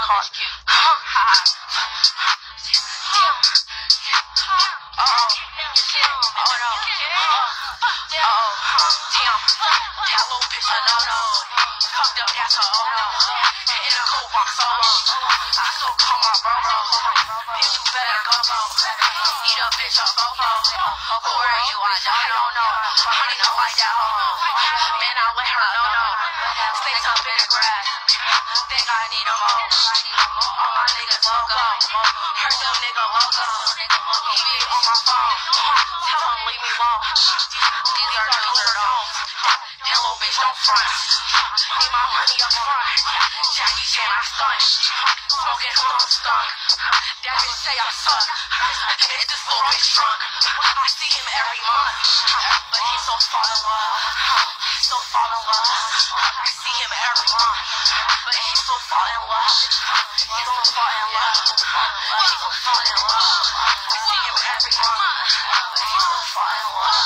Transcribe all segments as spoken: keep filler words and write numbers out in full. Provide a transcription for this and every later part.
car. Who are you? I don't know. Honey, don't like that hoe. Man, I let her know, no. Sticks up in the grass. Think I need a hoe. All my niggas logo. Heard them nigga logo. He be on my phone. Tell him leave me alone. These are dudes or don'ts. That little bitch don't front. Need my money up front. Jackie Chan, I stunt. Smoking who I'm stuck. That bitch say I suck. Hit this little bitch drunk. I see him every month. But he's so fall in love. He's so fall in love. I see him every month. But he's so fall in love. He's so fall in love. He's so fall in love. I see him every month. But he's so fall in love.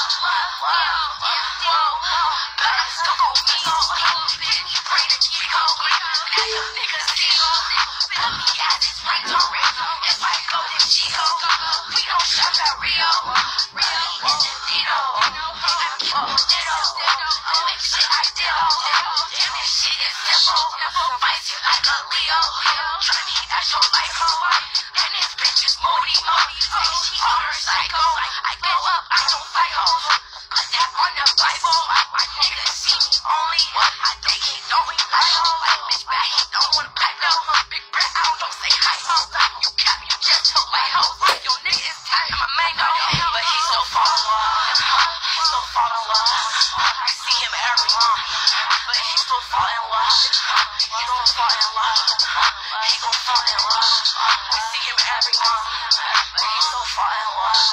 Let's go go me. You pray to Chico. Now your niggas Chico. Let me ask this right to Rico. If I go to Chico, we don't shop at Rio. Rio is in Dino. I'm Kimo Ditto. I'll make shit I did. Damn, this shit is simple. Fight you like a Leo. Try me at your life, ho. And this bitch is moody. Say she on her psycho. I go up, I don't fight, ho. Put that on the Bible. My niggas see me only. I think he know me like, ho. Bitch back, he don't wanna pipe, no. Big breath, I don't say hi, ho. You cap, you just too late, ho. Your nigga is tight, I'm a mango. But he's so fall in love. He's so fall in love. I see him every month. But he's so fall in love. He gon' fall in love. He gon' fall in love. I see him every month. But he's so fall in love.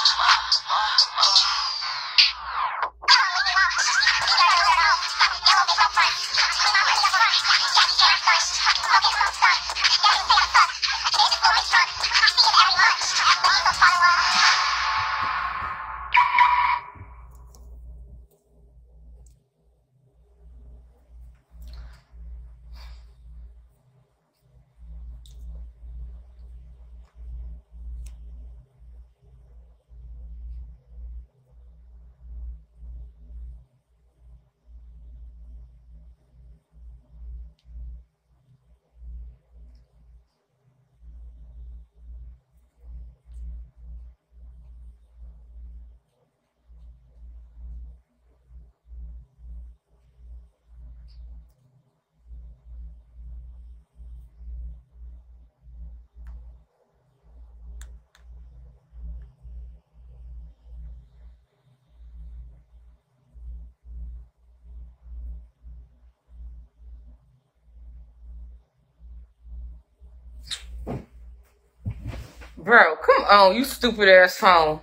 Bro, come on, you stupid ass phone.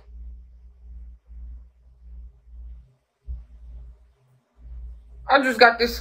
I just got this.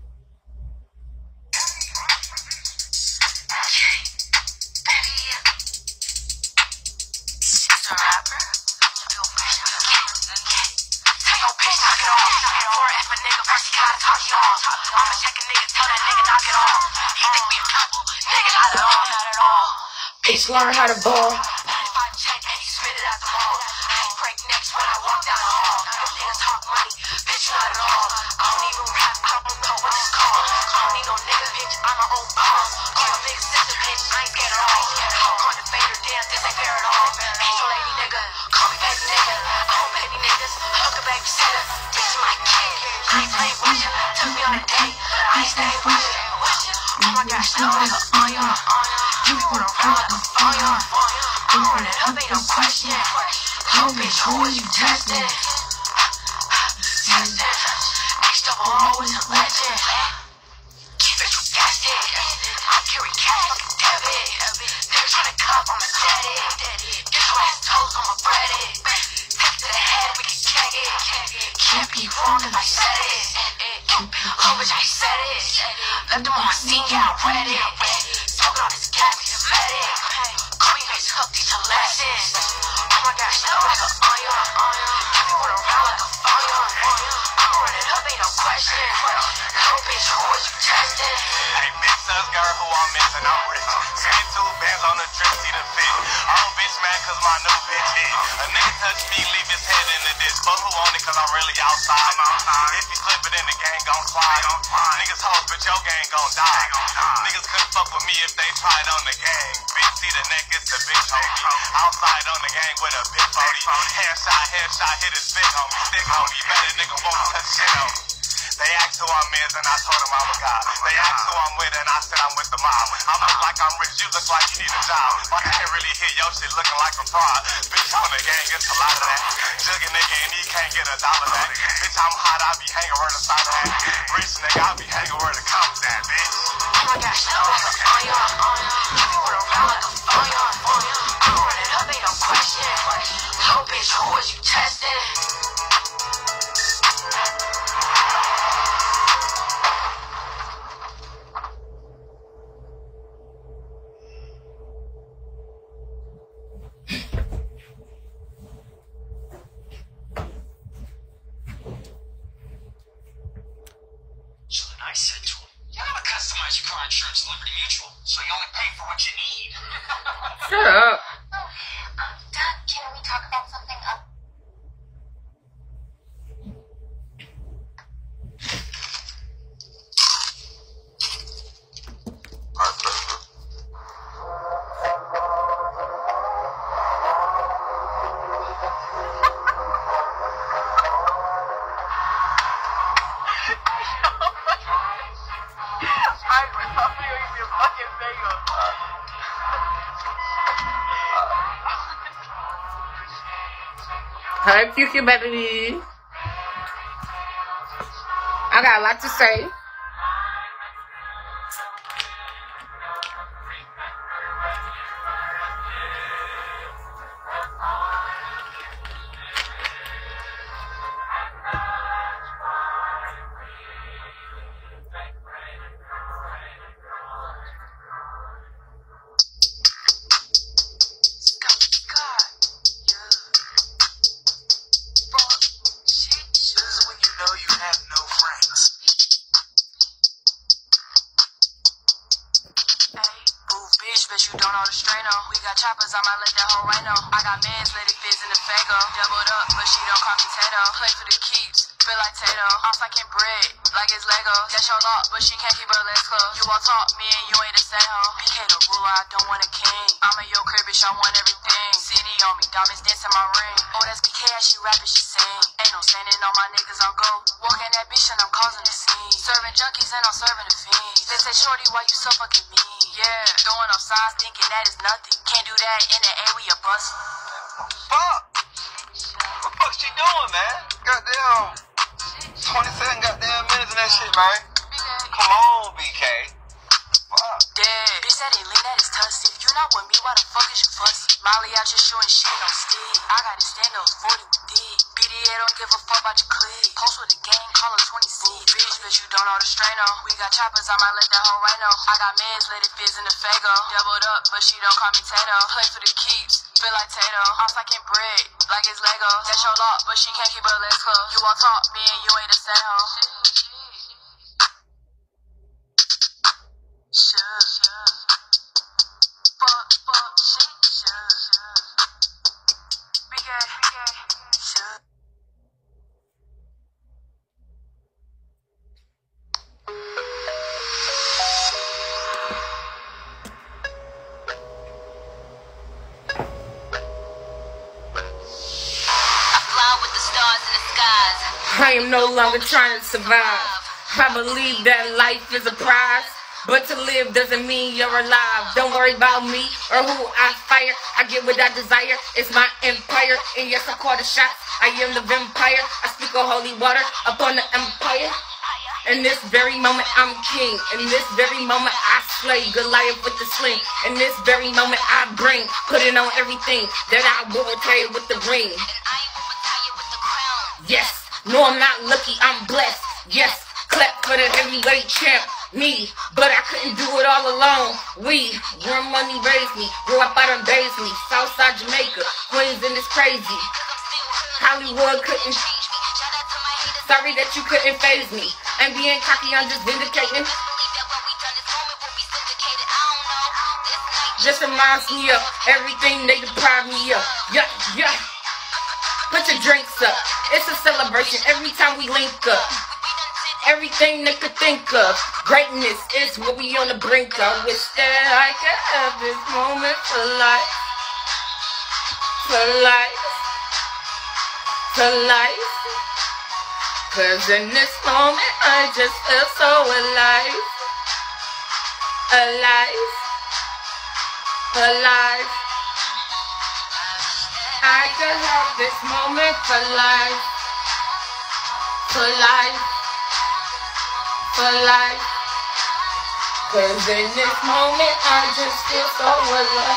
Bitch, learn how to ball. If I check and he spit it at the mall, I ain't break necks when I walk down the hall. Them niggas talk money, bitch, not at all. I don't even rap, I don't know what it's called. I don't need no nigga, bitch, I'm my own boss. Call a big sister, bitch, I ain't scared at all. Call the fader, damn, this ain't fair at all. Ain't your lady nigga, call me baby nigga. I don't baby niggas, hook a babysitter. Bitch, you my kid, I ain't playing with ya. Took me on a date, I ain't staying with ya. Oh my gosh, no nigga, on ya. You wanna run like a fire. I'm running up, ain't no question. Yo, bitch, who is you testing? Testing. X double O is a legend. Bitch, you guessed it. I carry cash, fucking debit. They're trying to cup, I'm a dead. Get your ass toast, I'm a breaded. Take to the head, we can check it. Can't be wrong if I said it. Oh, bitch, I said it. Left them on scene, yeah, I read it. Smoking on this gas, he's a medic. Call me bitch, hook these lessons. Oh my gosh, no, like a iron. Have you run around like a fire? I'm running up, ain't no question. Little bitch, who is you testing? sus girl who I'm missing, I'm rich. Spend two bands on the drip, see the fit. I'm bitch mad cause my new bitch hit. A nigga touch me, leave his head in the ditch. But who on it cause I'm really outside. If you slip it in the gang gon' slide. Niggas hoes, but your gang gon' die. Niggas couldn't fuck with me if they tried on the gang. Bitch, see the neck, it's the bitch homie. Outside on the gang with a big forty. Headshot, headshot, hit his big homie. Stick homie, better nigga won't touch shit on me. They asked who I'm is and I told them I'm a god. They asked who I'm with and I said I'm with the mob. I look like I'm rich, you look like you need a job. But I can't really hit your shit looking like a fraud. Bitch, on the gang, it's a lot of that. Jugging nigga and he can't get a dollar back. Bitch, I'm hot, I be hanging where the side of that. Rich nigga, I be hanging where the cops at, bitch. Oh my gosh, no, on y'all, on y'all. Everywhere around like a phone, y'all, on y'all. I'm running up, ain't no question. Oh bitch, who was you testing? I said to him, you gotta customize your car insurance Liberty Mutual, so you only pay for what you need. Shut up. Um, Dad, can we talk about something up? Hey, Future baby. I got a lot to say. Choppers, I might let that whole rhino. I got mans, let it fizz in the fago. Doubled up, but she don't call me Tato. Play for the keeps, feel like Tato. I'm fucking bread, like it's Legos. That's your lot, but she can't keep her legs closed. You all talk, me and you ain't the same hoe. P K the ruler, I don't want a king. I'm in your crib, bitch, I want everything. C D on me, diamonds dancing my ring. Oh, that's P K, as she rapping, she sing. Ain't no standing on my niggas, I'll go. Walking that bitch and I'm causing a scene. Serving junkies and I'm serving the fiends. They say, shorty, why you so fucking mean? Yeah, throwing up signs, thinking that is nothing. Can't do that in the air, we a bust. Fuck! What the fuck she doing, man? Goddamn twenty-seven goddamn minutes in that shit, man. Come on, B K. Fuck. Yeah, bitch, that ain't lean, that is tussy. If you not with me, why the fuck is you fussy? Molly out just showing shit on Steve. I got to stand those forty with D. B D A don't give a fuck about your clique. Post with the gang, call her twenty C. Bitch, bitch, you don't know the strain on. We got choppers, I might let that whole rhino. I got mans, let it fizz in the fago. Doubled up, but she don't call me Tato. Play for the keeps, feel like Tato. I'm fucking bread, like it's Lego. That's your lot, but she can't keep her legs closed. You all talk, me and you ain't the same hoe. Sure, sure. Fuck, fuck, shit, sure, sure. B K, B K, sure. I am no longer trying to survive. I believe that life is a prize, but to live doesn't mean you're alive. Don't worry about me or who I fire. I get what I desire. It's my empire, and yes, I call the shots. I am the vampire. I speak of holy water upon the empire. In this very moment, I'm king. In this very moment, I slay Goliath with the sling. In this very moment, I bring, put it on everything that I will retire with the ring. Yes, no, I'm not lucky, I'm blessed. Yes, clap for the heavyweight champ, me. But I couldn't do it all alone. We, where money raised me, grew up out of Baisley, Southside Jamaica, Queens, and it's crazy. Hollywood couldn't. Sorry that you couldn't faze me. And being cocky, I'm just vindicating. just reminds me of everything they deprive me of. Yeah, yeah. Put your drinks up. It's a celebration every time we link up. Everything they could think of. Greatness is what we on the brink of. Wish that I could have this moment for life. For life. For life. Cause in this moment I just feel so alive. Alive. Alive. I could have this moment for life. For life. For life. Cause in this moment I just feel so alive.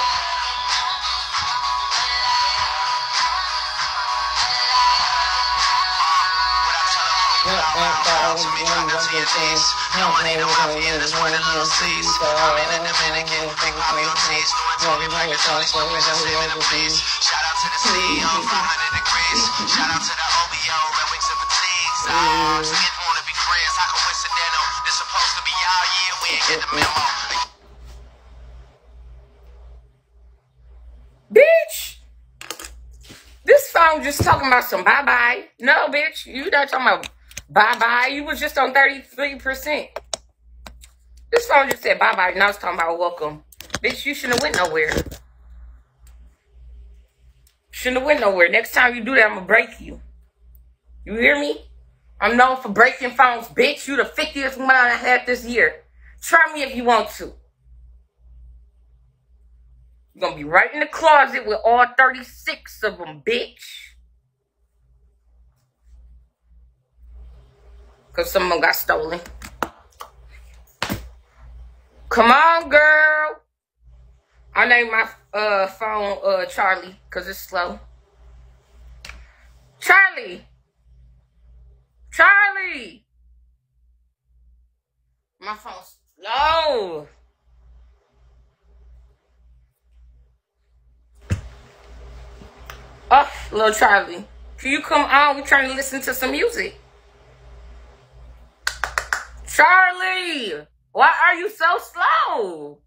To me, try not to your teens. No money, no mafia, just one of those seas. I'm in independent, getting big with me with teas. Don't be bringing talks, but we're just living for peace. Shout out to the C E O, five hundred degrees. Shout out to the O B O, red wings and fatigues. Oh, so you wanna be friends, how coincidental. This supposed to be our year, we ain't get the memo. Bitch! This phone just talking about some bye-bye. No, bitch, you not talking about bye-bye. You was just on thirty-three percent. This phone just said bye-bye. Now it's talking about welcome. Bitch, you shouldn't have went nowhere. Shouldn't have went nowhere. Next time you do that, I'm going to break you. You hear me? I'm known for breaking phones. Bitch, you the fiftieth one I had this year. Try me if you want to. You're going to be right in the closet with all thirty-six of them, bitch. Because some of them got stolen. Come on, girl. I named my uh, phone uh, Charlie because it's slow. Charlie. Charlie. My phone's slow. Oh, little Charlie. Can you come on? We're trying to listen to some music. Charlie, why are you so slow?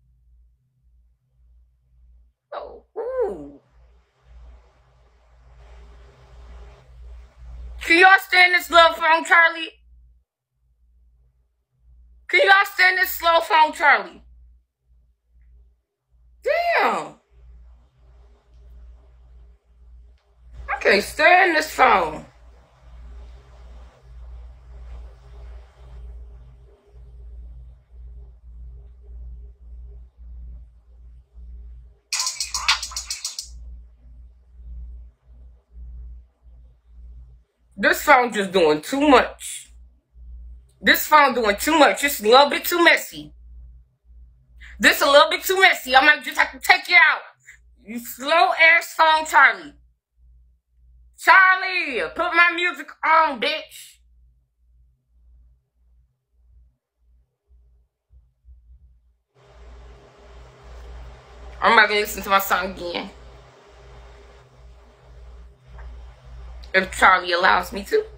Oh, ooh. Can y'all stand this slow phone, Charlie? Can y'all stand this slow phone, Charlie? Damn. I can't stand this phone. This phone just doing too much. This phone doing too much. It's a little bit too messy. This a little bit too messy. I might just have to take you out. You slow ass phone, Charlie. Charlie, put my music on, bitch. I'm about to listen to my song again. If Charlie allows me to.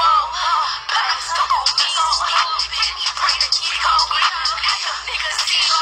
Niggas see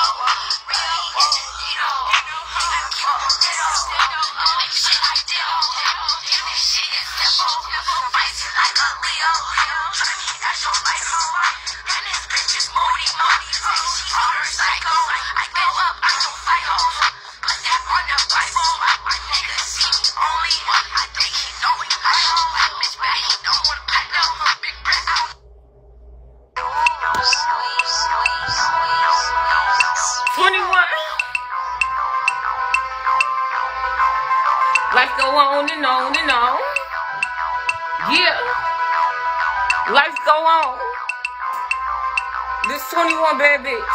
Life go on and on and on. Yeah. Life go on. This twenty-one bad bitch.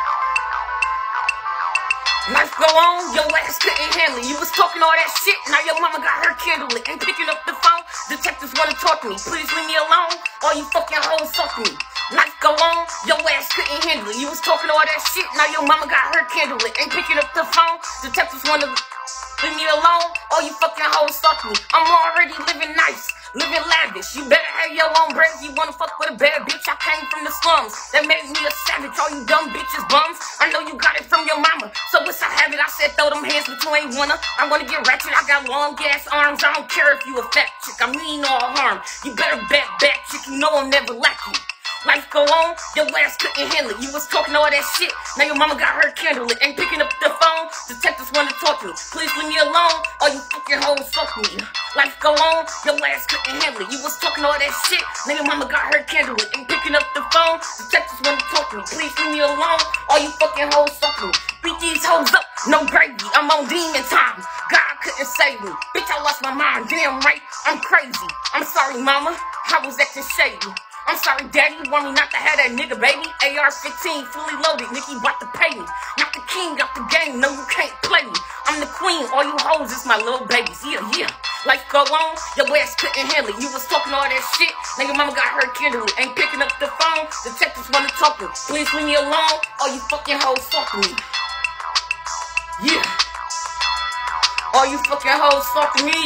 Life go on, your ass couldn't handle it. You was talking all that shit, now your mama got her candle lit. Ain't picking up the phone, detectives wanna talk to me. Please leave me alone, all you fucking hoes fuck me. Life go on, your ass couldn't handle it. You was talking all that shit, now your mama got her candle lit. Ain't picking up the phone, detectives wanna leave me alone, all you fucking hoes fuck me. I'm already living nice, living lavish. You better have your own bread if you wanna fuck with a bad bitch. I came from the slums, that made me a savage. All you dumb bitches bums, I know you got it from your mama. So what's I have it? I said throw them hands, but you ain't wanna. I'm gonna get ratchet, I got long ass arms. I don't care if you a fat chick, I mean all harm. You better bet back, chick, you know I'm never like you. Life go on, your ass couldn't handle it. You was talking all that shit, now your mama got her candle lit. Ain't picking up the phone, detectives wanna talk to me. Please leave me alone, all you fucking hoes fuck me. Life go on, your ass couldn't handle it. You was talking all that shit, now your mama got her candle lit. Ain't picking up the phone, detectives wanna talk to me. Please leave me alone, all you fucking hoes fuck me. Beat these hoes up, no gravy, I'm on demon time. God couldn't save me, bitch I lost my mind, damn right, I'm crazy. I'm sorry mama, I was acting shady. I'm sorry, daddy, you want me not to have that nigga, baby? A R fifteen, fully loaded, Nicky about to pay me. Not the king of the game, no, you can't play me. I'm the queen, all you hoes is my little babies, yeah, yeah. Life go on, your ass couldn't handle it. You was talking all that shit, now your mama got her candle. Ain't picking up the phone, detectives wanna talk to me. Please leave me alone, all you fucking hoes fuck me. Yeah. All you fucking hoes fuck me.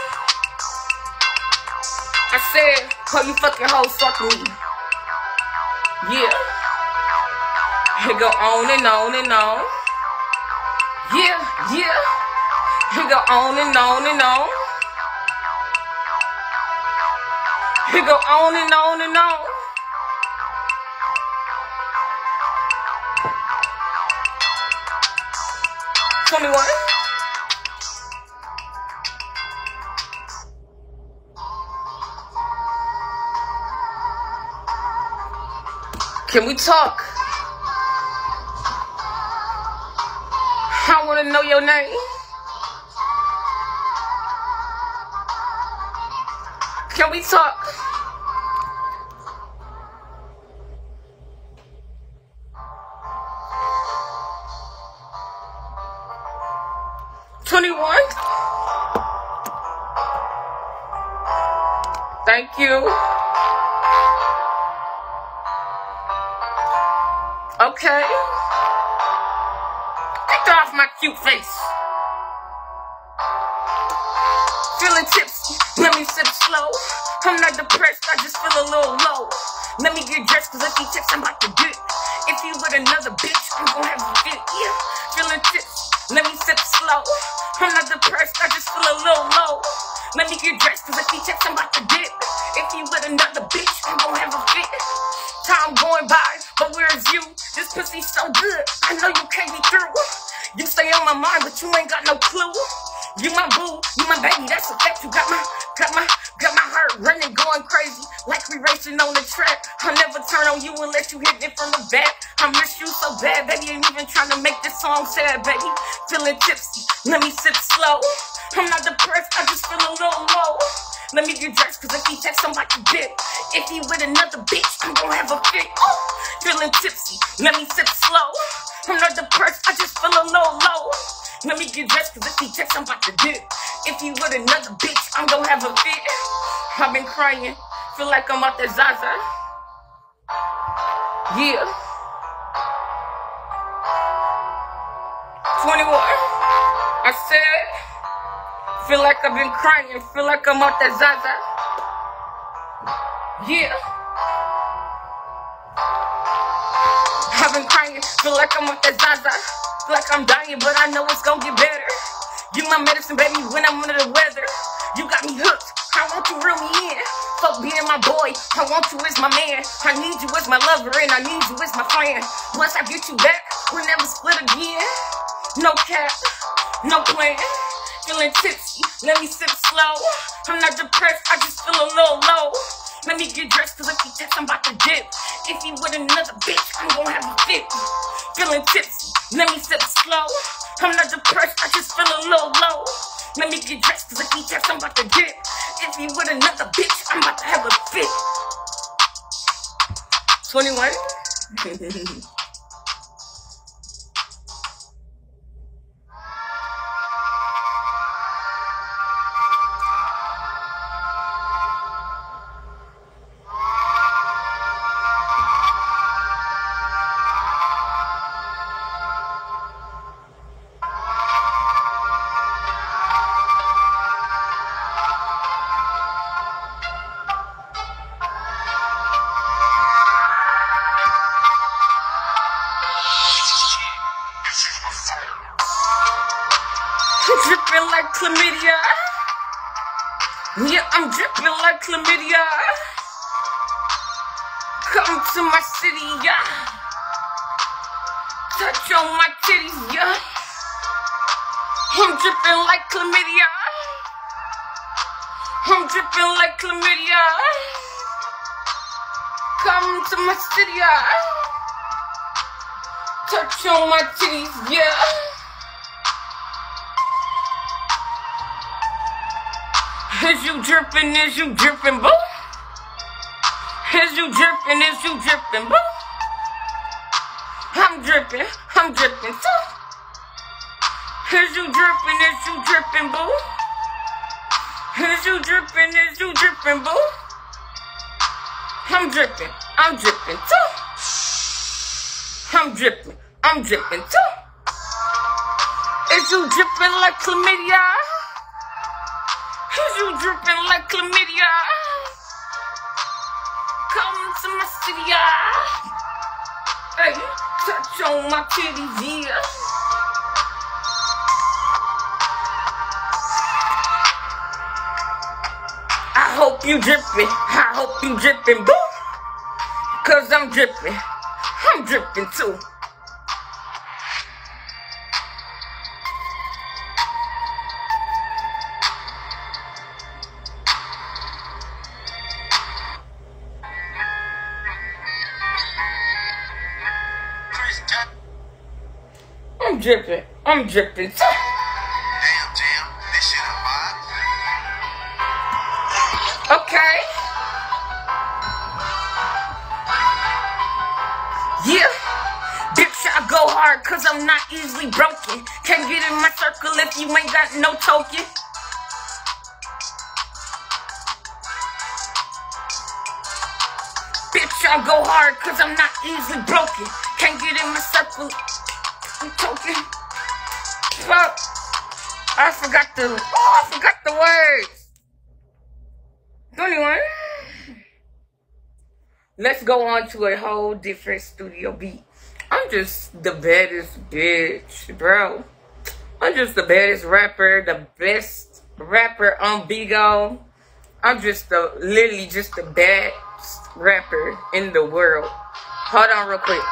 I said, all you fucking hoes fuck me. Yeah. It go on and on and on. Yeah, yeah. It go on and on and on. It go on and on and on. twenty-one. Can we talk? I want to know your name. Can we talk? twenty-one. Thank you. Okay. Get off my cute face. Feeling tipsy, let me sip slow. I'm not depressed, I just feel a little low. Let me get dressed, cause if he texts, I'm about to dip. If you with another bitch, I'm gonna have a fit, yeah. Feeling tipsy, let me sip slow. I'm not depressed, I just feel a little low. Let me get dressed, cause if he texts, I'm about to dip. If you with another bitch, I'm gonna have a fit. Time going by, but where's you? This pussy's so good, I know you can't be through. You stay on my mind, but you ain't got no clue. You my boo, you my baby, that's a fact. You got my, got my, got my heart running, going crazy, like we racing on the track. I'll never turn on you unless you hit it from the back. I miss you so bad, baby, ain't even trying to make this song sad, baby. Feeling tipsy, let me sip slow. I'm not depressed, I just feel a little low. Let me get dressed, cause if he texts, I'm like a dip. If he with another bitch, I'm gonna have a fit. Oh, feeling tipsy, let me sip slow. I'm not depressed, I just feel a little low. Let me get dressed, cause if he texts, I'm about to dip. If he with another bitch, I'm gonna have a fit. I've been crying, feel like I'm out there Zaza. Yeah. twenty-one. I said, feel like I've been crying, feel like I'm out there Zaza. Yeah. I've I've been crying, feel like I'm off that Zaza. Feel like I'm dying, but I know it's gonna get better. You my medicine, baby, when I'm under the weather. You got me hooked, I want you reel me in. Fuck being my boy, I want you as my man. I need you as my lover and I need you as my friend. Once I get you back, we'll never split again. No cap, no plan. Feeling tipsy, let me sip slow. I'm not depressed, I just feel a little low. Let me get dressed, cause if he text, I'm about to dip. If he with another bitch, I'm gonna have a fit. Feeling tipsy, let me sip slow. I'm not depressed, I just feel a little low. Let me get dressed, cause if he text, I'm about to dip. If he with another bitch, I'm about to have a fit. twenty-one? Dripping like chlamydia. Yeah, I'm dripping like chlamydia. Come to my city, yeah. Touch on my titties, yeah. I'm dripping like chlamydia. I'm dripping like chlamydia. Come to my city, yeah. Touch on my titties, yeah. Is you drippin', is you drippin', boo? Is you drippin', is you drippin', boo? I'm drippin', I'm drippin' too. Is you drippin', is you drippin', boo? Is you drippin', is you drippin', boo? I'm drippin', I'm drippin' too. I'm drippin', I'm drippin' too. Is you drippin' like chlamydia? Is you dripping like chlamydia? Come to my city, yeah. Hey, touch on my titties, yeah. I hope you dripping, I hope you dripping, boo. Cause I'm dripping, I'm dripping too. I'm dripping. I'm dripping. Damn, damn. This shit a vibe. Okay. Yeah. Bitch, I go hard cause I'm not easily broken. Can't get in my circle if you ain't got no token. Bitch, I go hard cause I'm not easily broken. Can't get in my circle. I'm talking. Fuck. I forgot the. Oh, I forgot the words. twenty-one. Let's go on to a whole different studio beat. I'm just the baddest bitch, bro. I'm just the baddest rapper, the best rapper on Bigo. I'm just the, literally just the best rapper in the world. Hold on real quick.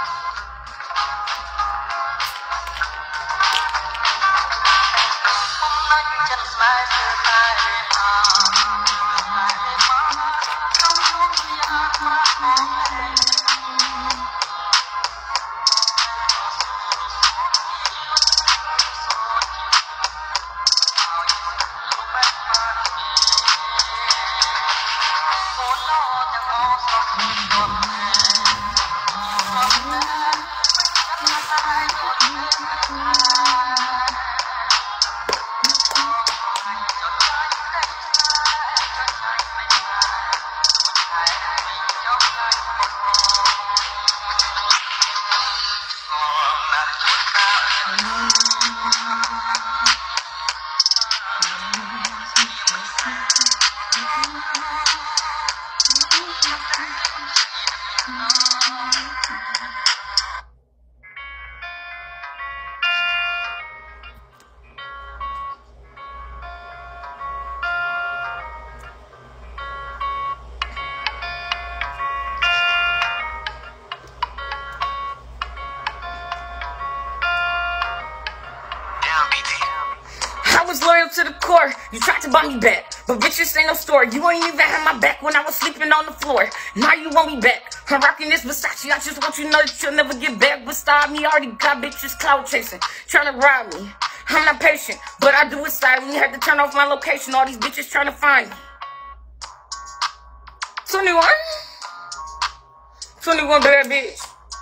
to the core. You tried to buy me back, but bitch, this ain't no story. You ain't even had my back when I was sleeping on the floor. Now you want me back. I'm rocking this Versace. I just want you to know that you'll never get back beside me. Already got bitches cloud chasing, trying to rob me. I'm not patient, but I do it silently. Had to turn off my location. All these bitches trying to find me. twenty-one? twenty-one bad bitch.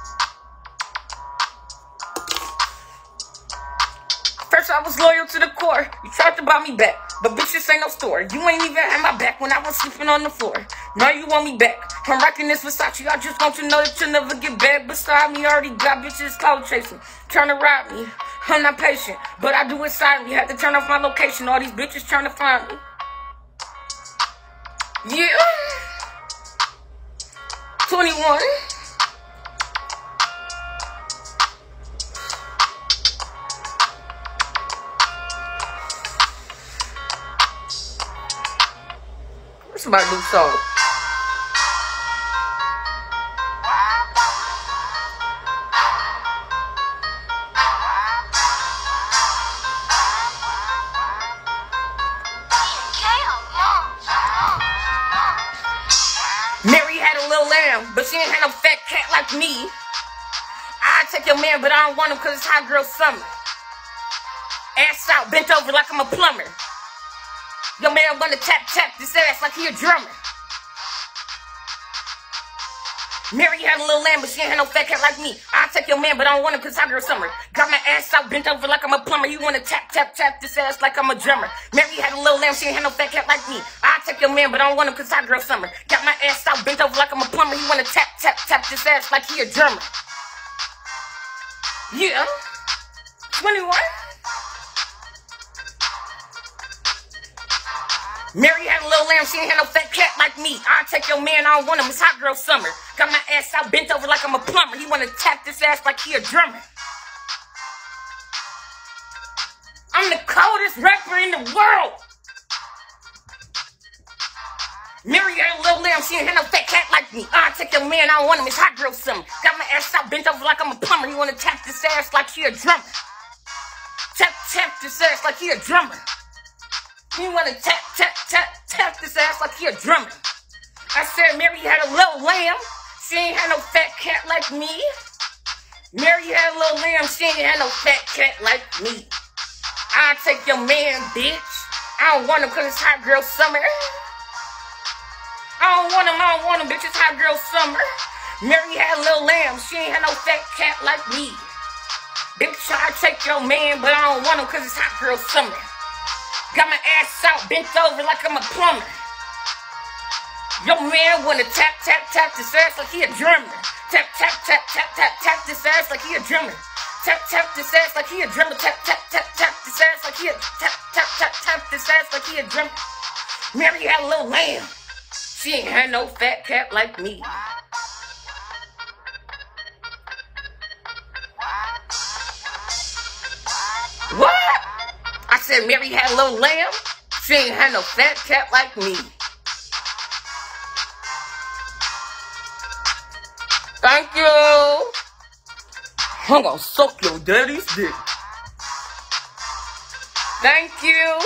First I was loyal to the core. You tried to buy me back, but bitch, this ain't no story. You ain't even had my back when I was sleeping on the floor. Now you want me back. I'm rocking this Versace. I just want you to know that you'll never get back beside me. Already got bitches cloud chasing, trying to rob me. I'm not patient, but I do it silently. Had to turn off my location. All these bitches trying to find me. Yeah. twenty-one. What's my new song? Mary had a little lamb, but she ain't had no fat cat like me. I take your man, but I don't want him cause it's hot girl summer. Ass out, bent over like I'm a plumber. Your man wanna tap tap this ass like he a drummer. Mary had a little lamb, but she ain't had no fat cat like me. I take your man, but I don't want him cause it's hot girl summer. Got my ass out, bent over like I'm a plumber. You wanna tap tap tap this ass like I'm a drummer. Mary had a little lamb, she ain't had no fat cat like me. I take your man, but I don't want him cause it's hot girl summer. Got my ass out, bent over like I'm a plumber. You wanna tap tap tap this ass like he a drummer. Yeah. twenty-one. Mary had a little lamb, she ain't had no fat cat like me. I take your man, I don't want him, it's hot girl summer. Got my ass out, bent over like I'm a plumber. He wanna tap this ass like he a drummer. I'm the coldest rapper in the world. Mary had a little lamb, she ain't had no fat cat like me. I take your man, I don't want him, it's hot girl summer. Got my ass out, bent over like I'm a plumber. He wanna tap this ass like he a drummer. Tap, tap this ass like he a drummer. He wanna tap, tap, tap, tap this ass like he a drummer. I said Mary had a little lamb, she ain't had no fat cat like me. Mary had a little lamb, she ain't had no fat cat like me. I take your man, bitch. I don't want him cause it's hot girl summer. I don't want him, I don't want him, bitch, it's hot girl summer. Mary had a little lamb, she ain't had no fat cat like me. Bitch, I take your man, but I don't want him cause it's hot girl summer. Got my ass out, bent over like I'm a plumber. Your man wanna tap, tap, tap this ass like he a drummer. Tap, tap, tap, tap, tap, tap this ass like he a drummer. Tap, tap this ass like he a drummer. Tap, tap, tap, tap this ass like he a tap, tap, tap, tap this ass like he a drummer. Mary had a little lamb. She ain't had no fat cat like me. What? I said Mary had a little lamb. She ain't had no fat cat like me. Thank you. I'm gonna suck your daddy's dick. Thank you.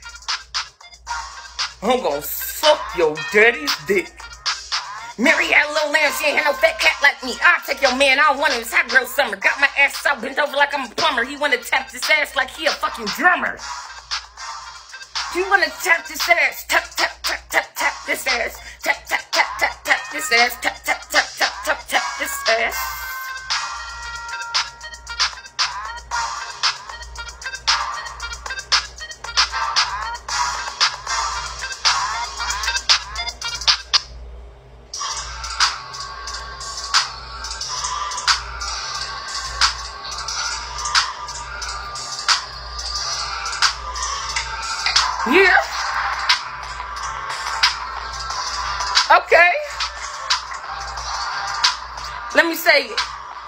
I'm gonna suck your daddy's dick. Mary had a little lamb, she ain't had no fat cat like me. I take your man, I don't want him, it's hot girl summer. Got my ass out, bent over like I'm a plumber. He wanna tap this ass like he a fucking drummer. He wanna tap this ass, tap, tap, tap, tap, tap this ass. Tap, tap, tap, tap, tap this ass. Tap, tap, tap, tap, tap, tap this ass. Yeah. Okay. Let me say it.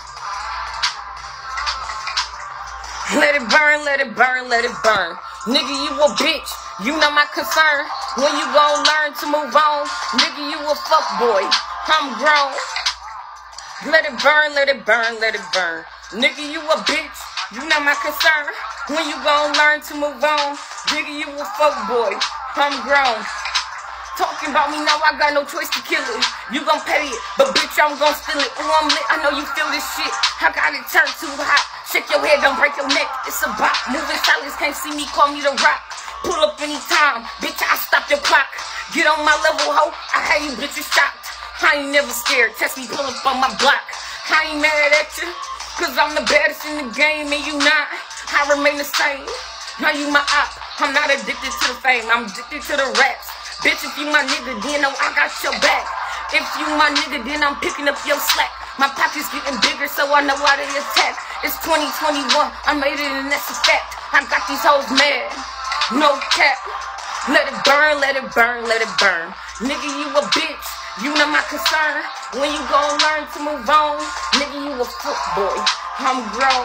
Let it burn, let it burn, let it burn. Nigga, you a bitch. You know my concern. When you gon' learn to move on. Nigga, you a fuck boy. I'm grown. Let it burn, let it burn, let it burn. Nigga, you a bitch. You know my concern. When you gon' learn to move on. Nigga, you a fuck boy. I'm grown. Talking about me now, I got no choice to kill it. You gon' pay it, but bitch, I'm gon' steal it. Ooh, I'm lit, I know you feel this shit. I got it turned too hot. Shake your head, don't break your neck, it's a bop. Moving silence, can't see me, call me the rock. Pull up anytime, bitch, I stop your clock. Get on my level, ho, I had you bitches shocked. I ain't never scared, test me, pull up on my block. I ain't mad at you, cause I'm the baddest in the game and you not. I remain the same, now you my op. I'm not addicted to the fame, I'm addicted to the raps. Bitch, if you my nigga, then oh, I got your back. If you my nigga, then I'm picking up your slack. My pocket's getting bigger, so I know why they attack. It's twenty twenty-one, I made it and that's a fact. I got these hoes mad, no cap. Let it burn, let it burn, let it burn. Nigga, you a bitch, you not my concern. When you gon' learn to move on, nigga, you a fuck boy, I'm grown.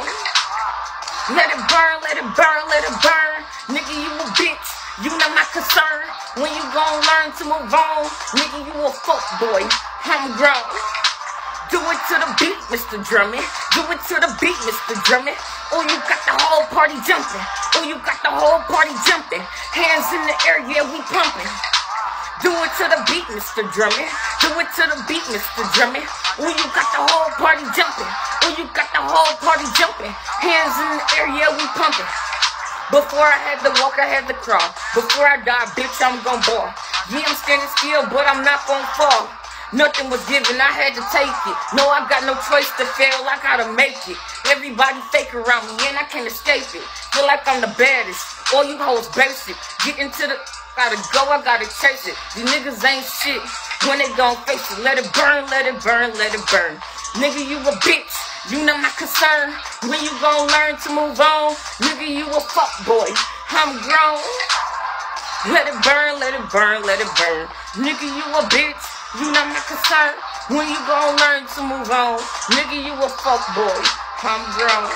Let it burn, let it burn, let it burn. Nigga, you a bitch, you not my concern. When you gon' learn to move on, nigga, you a fuck boy, I'm grown. Do it to the beat, Mister Drummond. Do it to the beat, Mister Drummond. Oh, you got the whole party jumping. Oh, you got the whole party jumping. Hands in the air, yeah, we pumping. Do it to the beat, Mister Drummond. Do it to the beat, Mister Drummond. Oh, you got the whole party jumping. Oh, you got the whole party jumping. Hands in the air, yeah, we pumping. Before I had to walk, I had to crawl. Before I die, bitch, I'm gon' ball. Yeah, I'm standing still, but I'm not gon' fall. Nothing was given, I had to take it. No, I got no choice to fail, I gotta make it. Everybody fake around me and I can't escape it. Feel like I'm the baddest, all you hoes basic. Get into the, gotta go, I gotta chase it. These niggas ain't shit, when they gon' face it. Let it burn, let it burn, let it burn. Nigga, you a bitch, you not my concern. When you gon' learn to move on, nigga, you a fuck boy, I'm grown. Let it burn, let it burn, let it burn. Nigga, you a bitch, you not my concern. When you gon' learn to move on, nigga, you a fuck boy, I'm grown.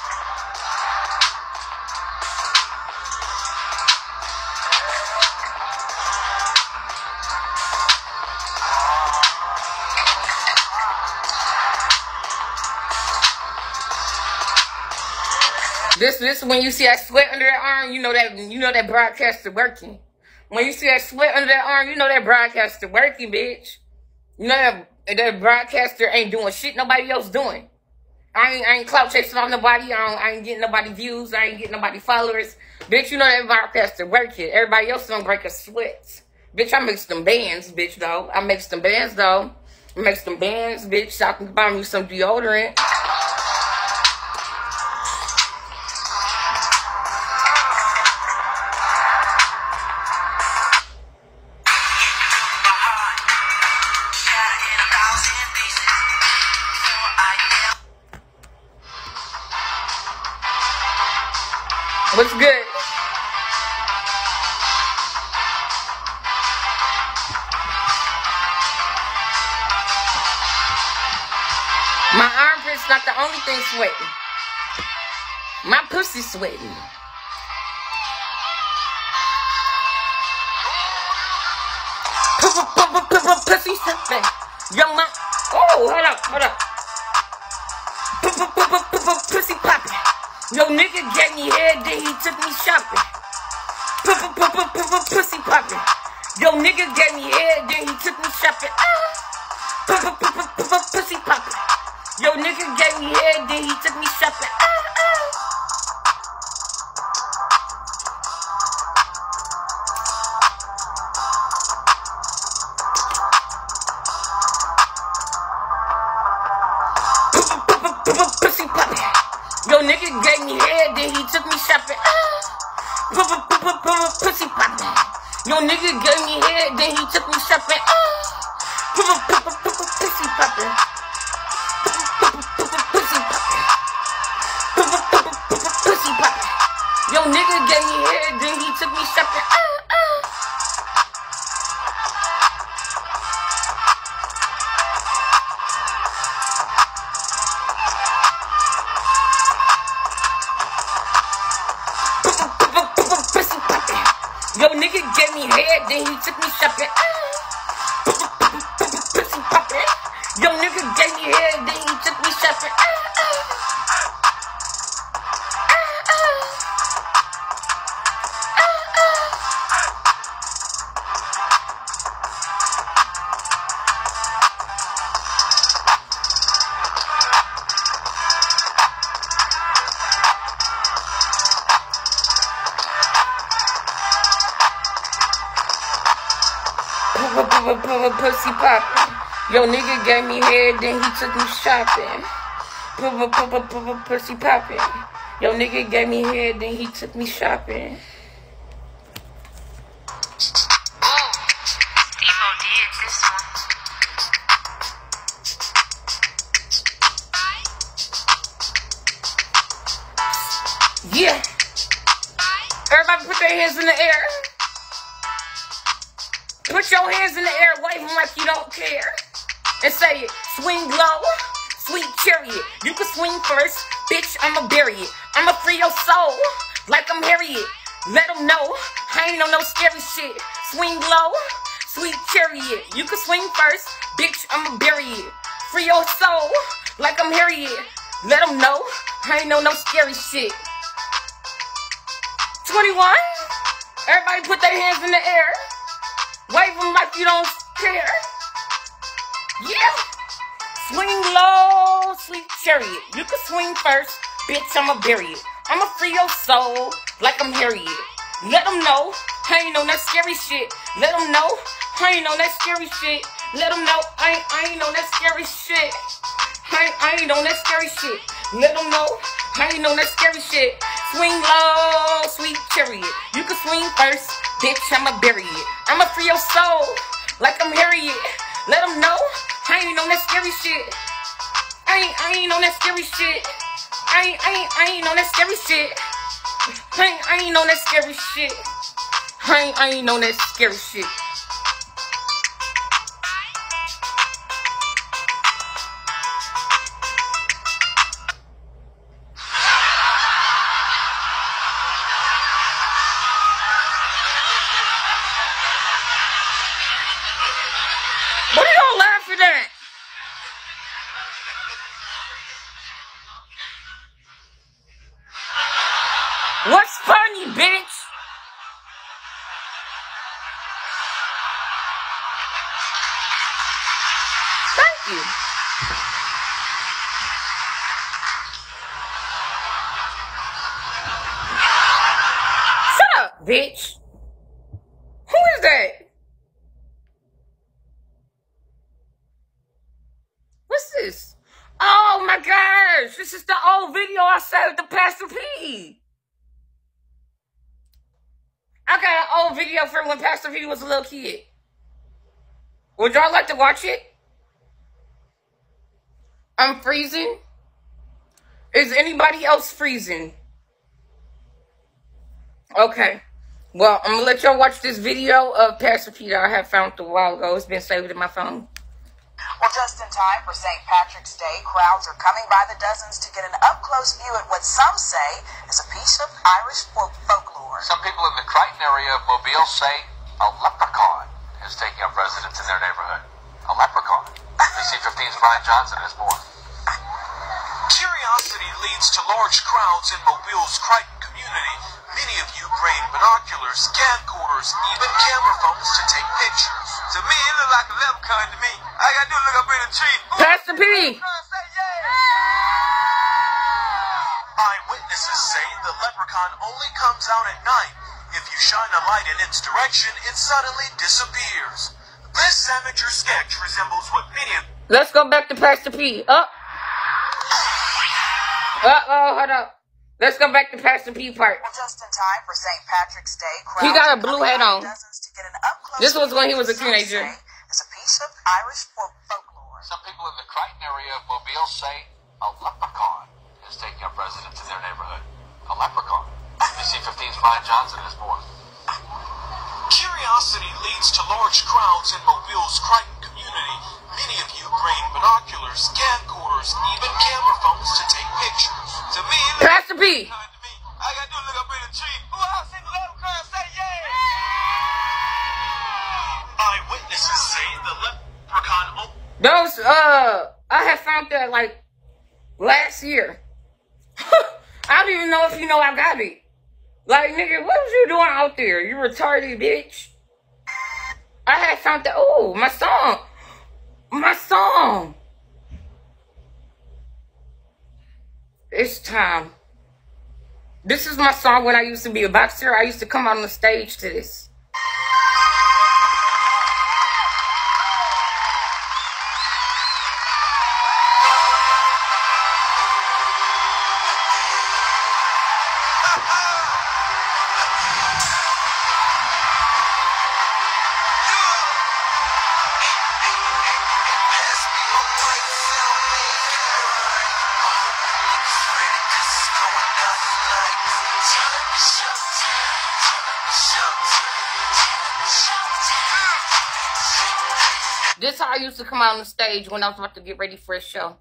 This, this when you see that sweat under that arm, you know that you know that broadcaster working. When you see that sweat under that arm, you know that broadcaster working, bitch. You know that that broadcaster ain't doing shit nobody else doing. I ain't I ain't clout chasing off nobody. I, don't, I ain't getting nobody views. I ain't getting nobody followers. Bitch, you know that broadcaster working. Everybody else don't break a sweat. Bitch, I make some bands, bitch, though. I make some bands, though. I make some bands, bitch. So I can buy me some deodorant. What's good? My armpit's not the only thing sweating. My pussy's sweating. Pussy sweating. Young man. Oh, hold up, hold up. Pussy popping. Yo, nigga gave me head, then he took me shopping. Pussy popping. Yo, nigga gave me head, then he took me shopping. Pussy popping. Yo, nigga gave me head, then he took me shopping. Pussy popping. Yo, nigga gave me head, then he took me shopping. Pussy poppin'. Yo, nigga gave me head, then he took me shopping. Pussy poppin'. Pussy poppin'. Pussy poppin'. Yo, nigga gave me head, then he took me shopping. Yo, nigga gave me head, then he took me shopping. Pussy poppin'. Yo, nigga gave me head, then he took me shopping. Pussy poppin'. Yo, nigga gave me head, then he took me shopping. Pussy poppin'. Yo, nigga gave me head, then he took me shopping. Evo did this one. Yeah. Everybody put their hands in the air. Put your hands in the air, wave them like you don't care. And say it, swing low, sweet chariot. You can swing first, bitch, I'ma bury it. I'ma free your soul, like I'm Harriet. Let them know, I ain't on no scary shit. Swing low, sweet chariot. You can swing first, bitch, I'ma bury it. Free your soul, like I'm Harriet. Let them know, I ain't on no scary shit. twenty-one, everybody put their hands in the air. Wave them like you don't care. Yeah. Swing low, sweet chariot. You can swing first, bitch, I'ma bury it. I'ma free your soul like I'm Harriet. Let them know I ain't on that scary shit. Let them know I ain't on that scary shit. Let them know I ain't, I ain't on that scary shit. I ain't, I ain't on that scary shit. Let them know I ain't on that scary shit. Swing low, sweet chariot. You can swing first, bitch, I'ma bury it. I'ma free your soul like I'm Harriet. Let them know I ain't on that scary shit. I ain't, I ain't on that scary shit. I ain't, I ain't, I ain't on that scary shit. I ain't, I ain't on that scary shit. I ain't, I ain't on that scary shit. What are y'all laughing at? What's funny, bitch? Thank you. Shut up, bitch. Who is that? What's this? Oh my gosh, this is the old video I saved to Pastor P. I got an old video from when Pastor P was a little kid. Would y'all like to watch it? I'm freezing. Is anybody else freezing? Okay. Well, I'm gonna let y'all watch this video of Pastor P that I have found a while ago. It's been saved in my phone. Well, just in time for Saint Patrick's Day, crowds are coming by the dozens to get an up-close view at what some say is a piece of Irish folk folklore. Some people in the Crichton area of Mobile say a leprechaun is taking up residence in their neighborhood. A leprechaun. B C fifteen's Brian Johnson has more. Curiosity leads to large crowds in Mobile's Crichton community. Many of you bring binoculars, camcorders, even camera phones to take pictures. To me, it look like a leprechaun to me. I gotta do look up in the tree. Pastor P. Eyewitnesses say the leprechaun only comes out at night. If you shine a light in its direction, it suddenly disappears. This amateur sketch resembles what many of... Let's go back to Pastor P. Up. Uh oh, hold up. Let's go back to Pastor P part. Well, just in time for Saint Patrick's Day, He got a blue hat on. dozens to get an up-close This was when he was a view, teenager. some say, is a piece of Irish folk folklore. Some people in the Crichton area of Mobile say a leprechaun is taking up residence in their neighborhood. A leprechaun. B C fifteen's Brian Johnson has more. Curiosity leads to large crowds in Mobile's Crichton community. Many of you bring binoculars, camcorders, even camera phones to take pictures. To me, it looks Pastor P. like to me. I gotta do look up in the tree. Who else in the leprechaun say yeah? Eyewitnesses say the leprechaun. Oh, Those, uh, I have found that like last year. I don't even know if you know I got it. Like, nigga, what was you doing out there? You retarded bitch. I had found that. Oh, my song. My song. It's time. This is my song when I used to be a boxer. I used to come out on the stage to this. This how I used to come out on the stage when I was about to get ready for a show.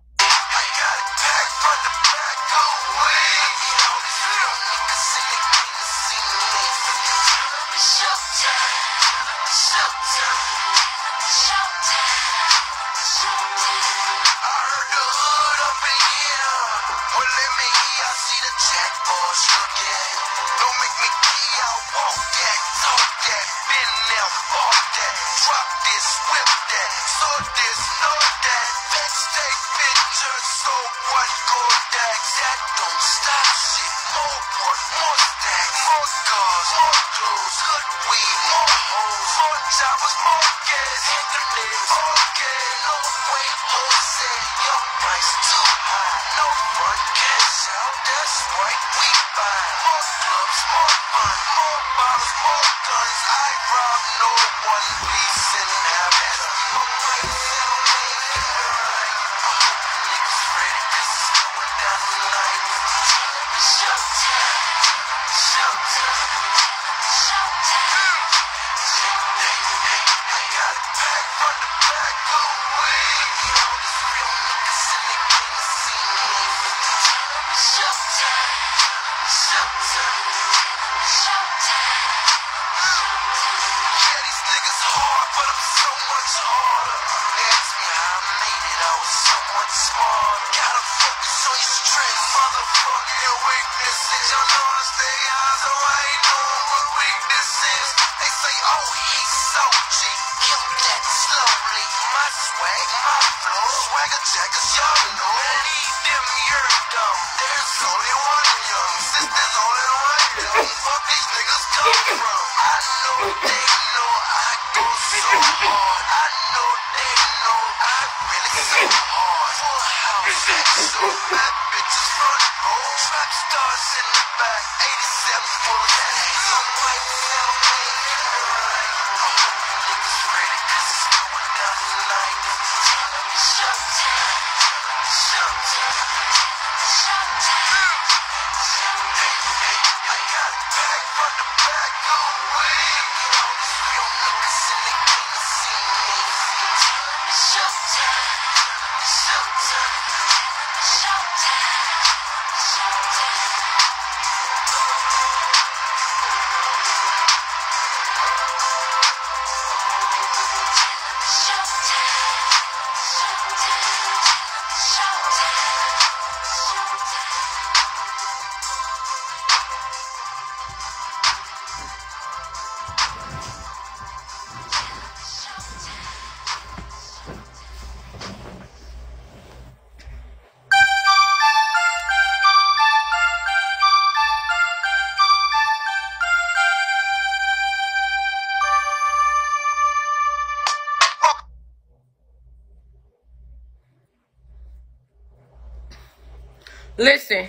Listen,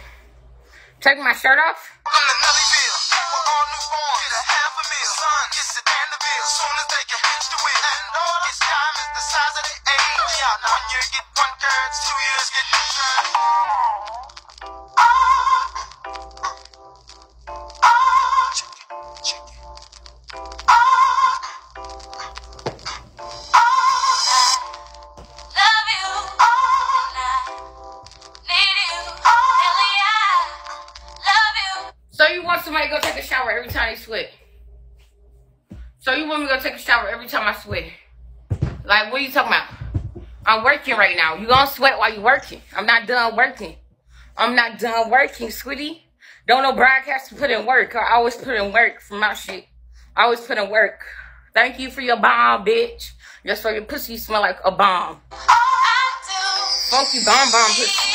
take my shirt off. I'm the Nellyville. We're all newborn. Get a half a meal. Son gets it and the bill. Soon as they can hitch the wheel. And all this time is the size of the age. Yeah, one year get one curd, two years get two curd. Somebody go take a shower every time they sweat. So you want me to go take a shower every time I sweat? Like, what are you talking about? I'm working right now. You gonna sweat while you working. I'm not done working. I'm not done working, sweetie. Don't no broadcaster put in work. I always put in work for my shit. I always put in work. Thank you for your bomb, bitch. Just for your pussy smell like a bomb. Funky bomb bomb pussy.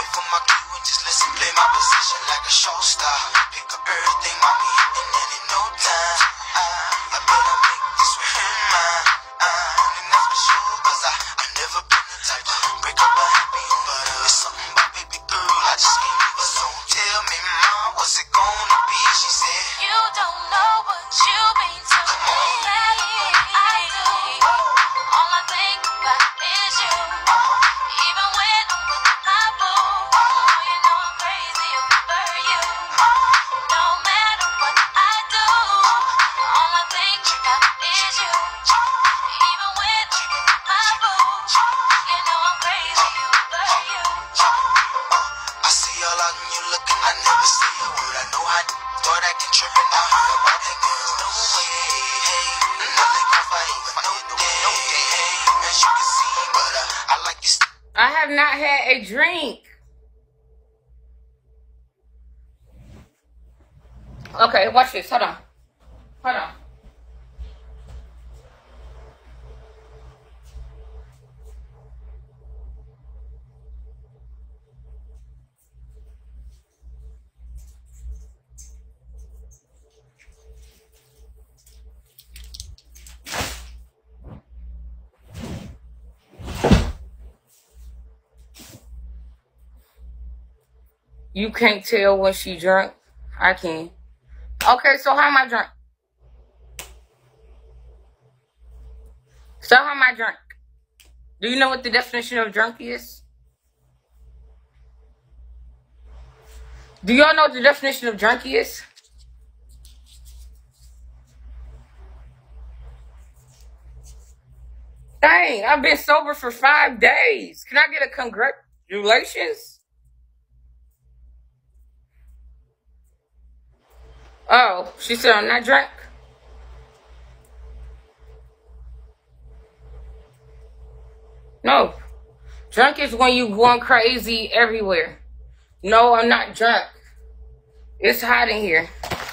Like a show star, pick up everything, mommy, and then it no hot, boy, that can trippin' out. About that girl, no way, hey. No, they gon' fight, no day, hey. As you can see, but uh, I like this. I have not had a drink. Okay, watch this. Hold on. Hold on. You can't tell when she drunk. I can. Okay, so how am I drunk? So how am I drunk? Do you know what the definition of drunk is? Do y'all know what the definition of drunk is? Dang, I've been sober for five days. Can I get a congratulations? Oh, she said I'm not drunk. No. Drunk is when you going crazy everywhere. No, I'm not drunk. It's hot in here.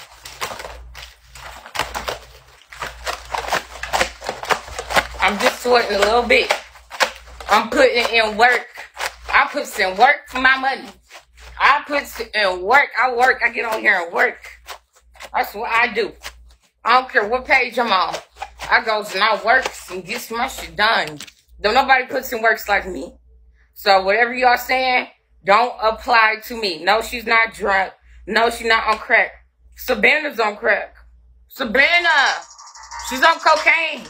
I'm just sweating a little bit. I'm putting in work. I put in work for my money. I put in work. I work. I get on here and work. That's what I do. I don't care what page I'm on. I goes and I works and gets my shit done. Don't nobody puts in works like me. So whatever y'all saying, don't apply to me. No, she's not drunk. No, she's not on crack. Savannah's on crack. Savannah, she's on cocaine.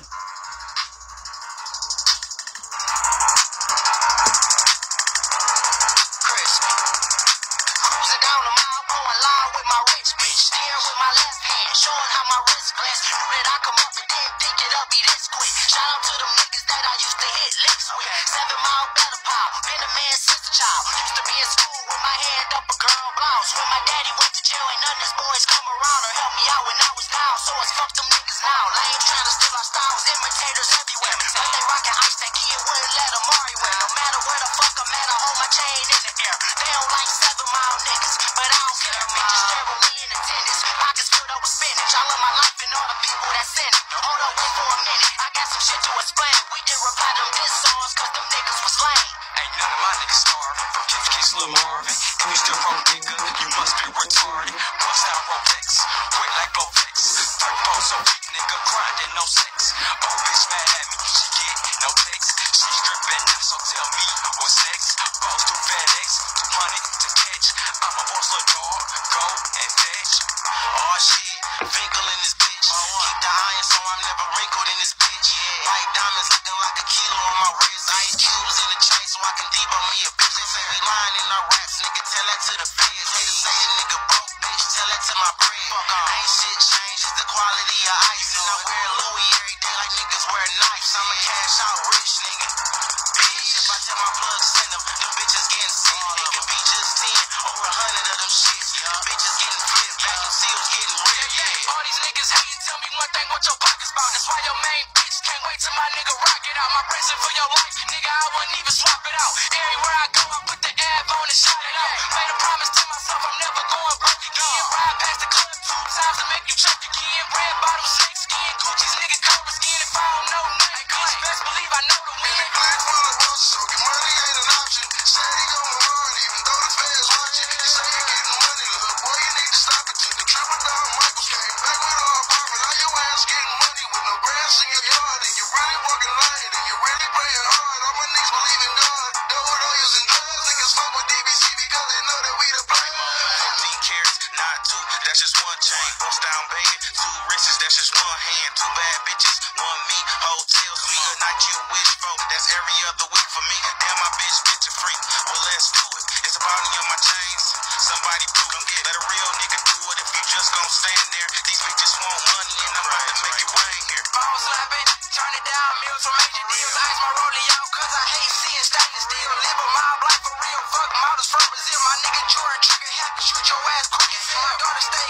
Showing how my wrist glass. Knew that I come up and didn't think it'll be this quick. Shout out to them niggas that I used to hit licks with. Seven mile better pile. Been a man since a child. Used to be in school with my hand up a girl blouse. When my daddy went to jail, ain't none of his boys come around or help me out when I was down. So it's fuck them niggas now. Lame trying to steal our styles. Imitators everywhere. But they rockin' ice that kid wouldn't let them Mari wear. No matter where the fuck I'm at, I hold my chain in the air. They don't like seven mile niggas, but I don't care. Bitches stare with me in attendance. Pockets filled up with spinach. I love my life and all the people that sent it. Hold up, wait for a minute. I got some shit to explain. We did reply them diss songs cause them niggas was lame. Ain't none of my niggas starving. From Kiss Kiss Lil Marvin. Can you still roll nigga? You must be retarded. Bust out Rolex. Wet like Bovex. Third ball so weak, nigga. Grinding, no sex. Oh, bitch mad at me. She get no text. She stripping now, so tell me what's next. Balls through FedEx. two hundred to catch. I'm a boss, little dog. Go and fetch. Oh, shit. Winkle in this bitch. Keep the iron so I'm never wrinkled in this bitch. White diamonds looking like a kilo on my wrist. Ice cubes in the chain so I can debug me a bitch. They say we lying in our raps, nigga. Tell that to the feds. Haters say a nigga broke, bitch. Tell that to my bread. Ain't shit changed, it's the quality of ice. And I wear Louis every day like niggas wear knives. I'm a cash out rich nigga. Bitch, if I tell my plug send them, them bitches getting sick. It can be just ten, over a hundred of them shits. Them bitches getting flipped, vacuum seals getting ripped. Yeah. All these niggas hating, tell me one thing, what your pockets about. That's why your main bitch can't wait till my nigga rock it out. My present for your life, nigga, I wouldn't even swap it out. Everywhere I go, I put the ab on and shout it out. Made a promise to myself, I'm never going broke again. Ride past the club two times to make you choke again. Red bottom, snake skin, Gucci's nigga cover skin. If I don't know nothing, bitch, best believe I know the win. Black full of bullshit, so get money ain't an option. Say he gon' run, even though the fans watching. You say you getting money, little boy, you need to stop it. Till the triple down Michaels came back with all apartment. Now your ass getting money with no grass in your yard. And you really walking lying, and you really praying hard. All my niggas believe in God. Double dollars and drugs, niggas fuck with D B C because they know that we the black man. fifteen carats, not two, that's just one chain. Bust down bad, two wrists, that's just one hand. Two bad bitches, one me. Hotel suite, a night you wish for. That's every other week for me. Damn, my bitch, bitch a freak. Well, let's do it. It's a bounty on my chains. Somebody prove them. Let a real nigga do it if you just gon' stand there. These bitches want money and I'm about to make it rain here. Ball slapping, turn it down, meals for major deals. Ice my rollie out cause I hate seeing stainless steel. Live a mob life for real, fuck models from Brazil. My nigga Jordan Trigger have to shoot your ass quick as hell. My daughter stay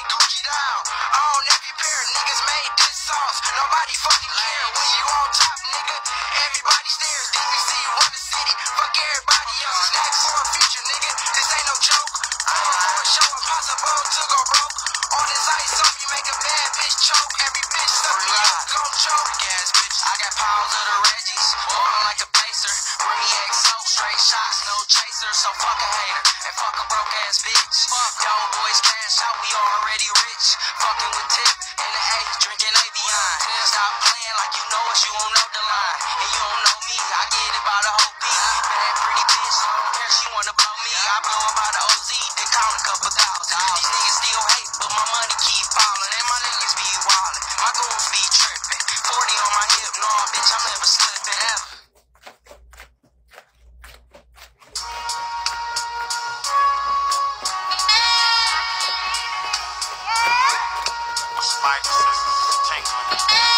to go broke. All this ice on you make a bad bitch choke. Every bitch stuck me up, gon' choke. Gas bitch, I got pounds of the Reggies, ballin' like a pacer. Remy X O, straight shots, no chaser. So fuck a hater and fuck a broke ass bitch. Fuck y'all boys cash out, we already rich. Fucking with Tip and the A, drinking Avion. Stop playing like you know us, you don't know the line. And you don't know me, I get it by the whole beat. Bad pretty bitch, here she wanna blow me. I blow her by the O Z, then count a couple thousand. These niggas still hate, but my money keep falling. And my niggas be wildin', my goons be trippin'. forty on my hip, no bitch, I'm never slipping ever. Spider senses tingling.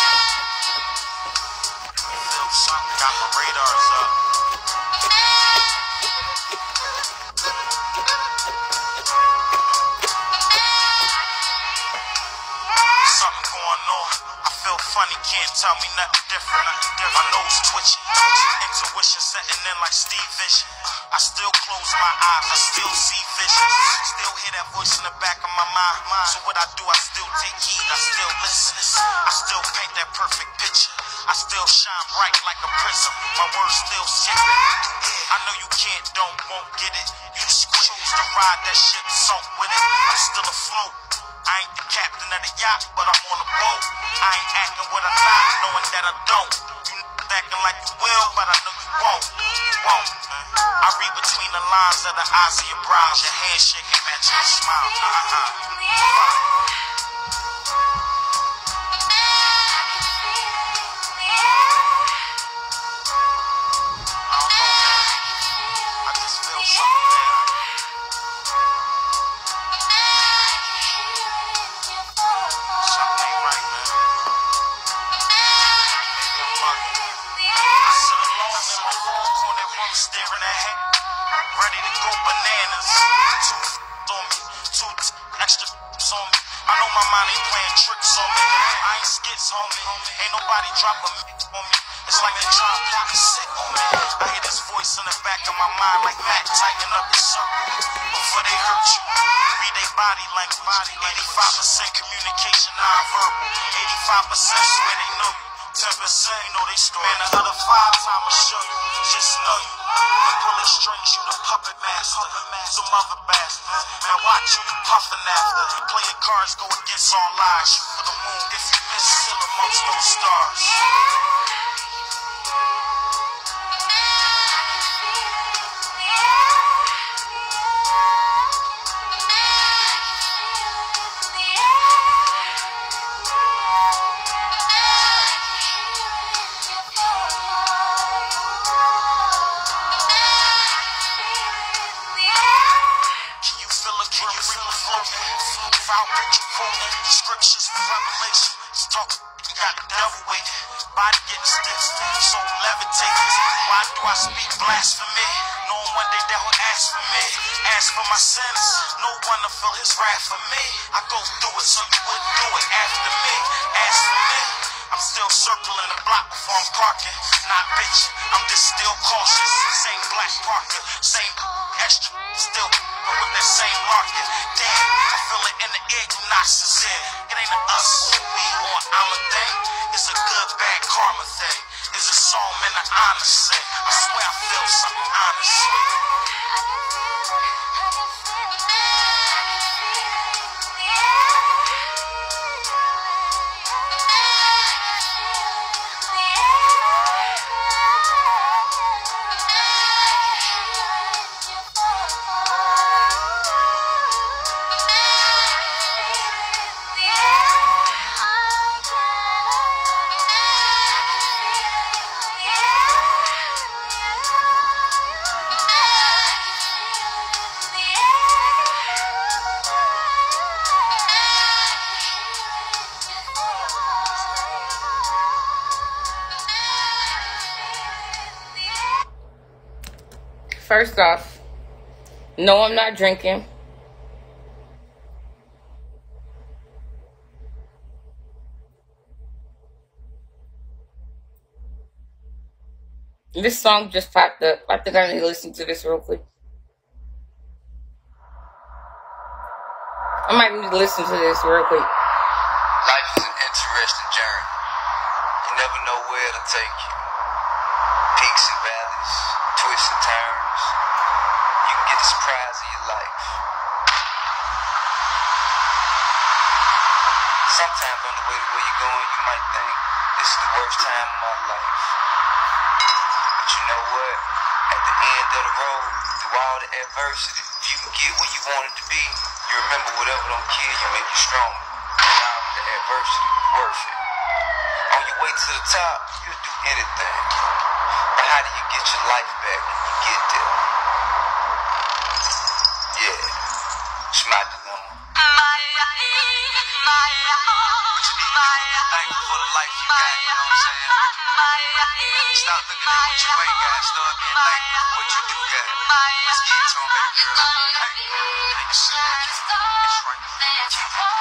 Feel something, got my radars up. Something going on. I feel funny, can't tell me nothing different. My nose twitching, intuition setting in like Steve Vision. I still close my eyes, I still see vision. Still hear that voice in the back of my mind. So what I do, I still take heed, I still listen. I still paint that perfect picture. I still shine bright like a prism. My words still secret. I know you can't, don't, won't get it. You just chose to ride that shit, sunk with it. I'm still afloat. I ain't the captain of the yacht, but I'm on the boat. I ain't acting what I not, knowing that I don't. You acting like you will, but I know you won't. You won't. I read between the lines of the eyes of your brows. Your handshaking match your smile. Uh-huh. Staring ahead, ready to go bananas. Two on me, two extra on me. I know my mind ain't playing tricks on me. I ain't skits, homie. Ain't nobody drop a mix on me. It's like they try to plot a sick on me. I hear this voice in the back of my mind like Matt tighten up the circle before they hurt you. Read their body language. eighty-five percent communication non-verbal. eighty-five percent swear they know you. ten percent know they story. Man, the other five I'ma show you. Just know you. The pulling strings, you the puppet master. Some other bastards. Now watch you puffin' after. You play your cards, go against all lies. Shoot for the moon. If you miss, still amongst those stars. Foul picture quoting scriptures with revelation. It's talk, you got the devil waiting. Body getting stiff, soul levitating. Why do I speak blasphemy? Knowing one day that will ask for me. Ask for my sins, no one to feel his wrath for me. I go through it so you wouldn't do it after me. Ask for me. I'm still circling the block before I'm parking. Not bitching, I'm just still cautious. Same black Parker, same extra, still but with that same market. Damn, I feel it in the air, you not sincere. It ain't a us or we or I'm a thing. It's a good, bad karma thing. It's a song in the honest say. I swear I feel something honestly. First off, no, I'm not drinking. This song just popped up. I think I need to listen to this real quick. I might need to listen to this real quick. Life is an interesting journey. You never know where it'll take you. Peaks and valleys, twists and turns. You can get the surprise of your life. Sometimes on the way to where you're going, you might think, this is the worst time of my life. But you know what? At the end of the road, through all the adversity, if you can get where you want it to be, you remember whatever don't kill you make you stronger. Allow the adversity worth it. On your way to the top, you'll do anything. But how do you get your life back when you get there? Yeah, it's my dilemma. Thankful for the life you got, you know what I'm saying? Stop looking at what you ain't got, start being thankful for what you do got. Let's get to them, baby girl. Hey, thanks. That's right.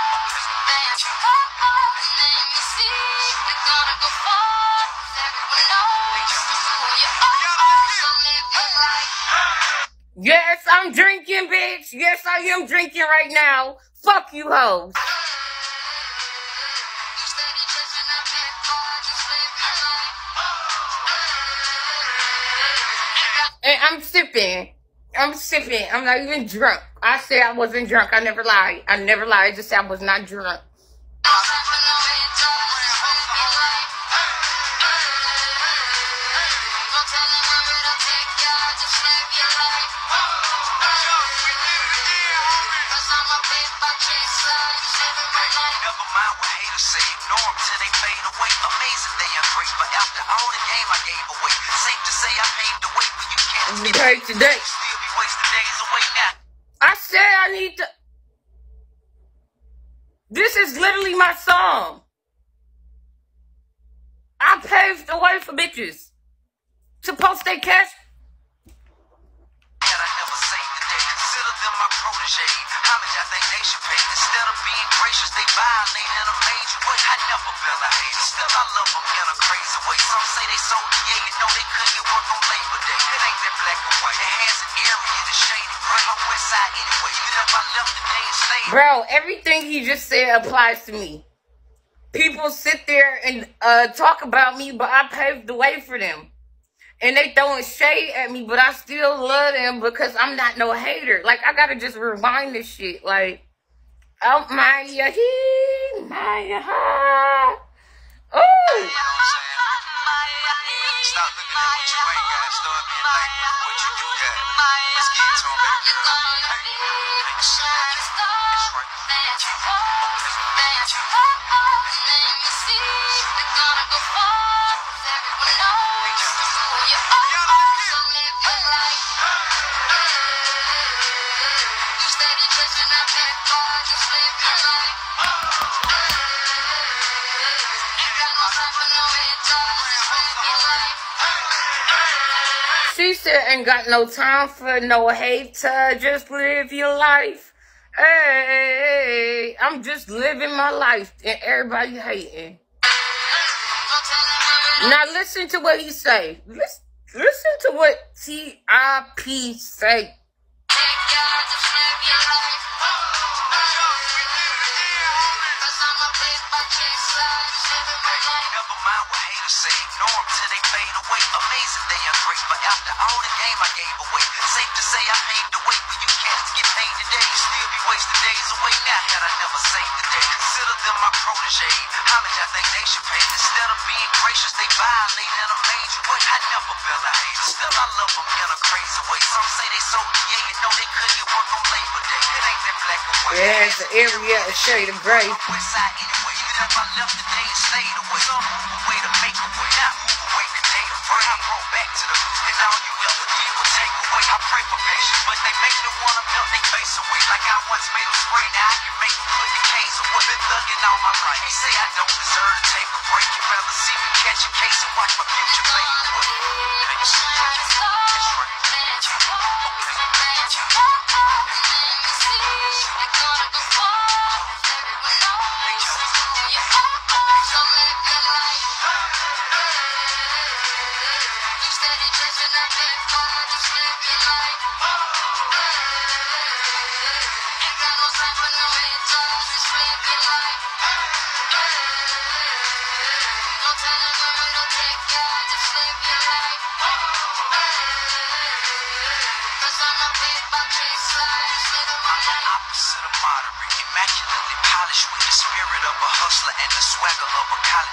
Yes, I'm drinking, bitch. Yes, I am drinking right now. Fuck you, hoes. And I'm sipping. I'm sipping. I'm not even drunk. I said I wasn't drunk. I never lied. I never lied. I just said I was not drunk. Never mind what haters say, ignore them till they fade away. Amazing they are great, but after all the game I gave away, safe to say I paved the way for you can't You paid today. still be wasting days away now. I said I need to. This is literally my song. I paved the way for bitches to post their cash. Had I never saved the day, consider them my protege. How much I think they should pay? Instead of being gracious, they violate in a major way. I never been a hater, still I love them in a crazy way. Some say they sold the yeah, you know they couldn't get work on Labor Day. It ain't that black and white. It has an area, the shady gray. I'm west side anyway. Even if I left today and stayed. Bro, everything he just said applies to me. People sit there and uh, talk about me, but I paved the way for them. And they throwing shade at me, but I still love them because I'm not no hater. Like, I gotta just rewind this shit. Like, oh my, yeah, he, my, ha. Oh. Stop looking at what you ain't got, start being thankful for what you do got. Let's get to them, baby girl. Hey, thanks. That's right. She said, ain't got no time for no hater, just live your life. Hey, I'm just living my life and everybody hating. Now listen to what he say. Listen, listen to what T I P say. Never mind what haters say, ignore them till they fade away. Amazing they are great, but after all the game I gave away, safe to say I paved the way for you cats to get paid today. You still be wasting days away now had I never saved the day. Consider them my protege. How much I think they should pay? Instead of being gracious, they violate in a major way. I never been a hater, still I love them in a crazy way. Some say they sold the yeah, you know they couldn't get work on Labor Day. It ain't that black and white. Yeah, it's an area, a shade of gray. West side anyway, even if I left today and stayed away. Some move away to make a way, not move away the day to pray. I brought back to the hood, and all you ever did was take away. I pray for patience, but they make me wanna melt their face away. Like I once made them spray, now I can make them put the case away. Been thugging all my life. They say I don't deserve to take a break. You'd rather see me catch a case and watch my future fade away. That's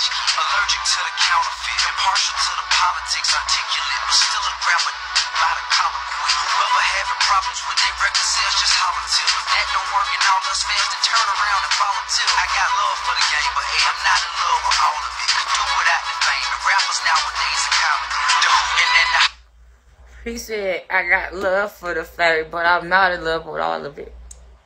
bitch. Allergic to the counterfeit, impartial to the politics, articulate, but still a grabber by the collar quick. Whoever having problems with their record sales, just holler till. If that don't work and all us fans, then turn around and follow till. I got love for the game, but hey, I'm not in love with all of it. Could do without the fame. The rappers nowadays are comedy. The hooting and the... He said, I got love for the fairy, but I'm not in love with all of it.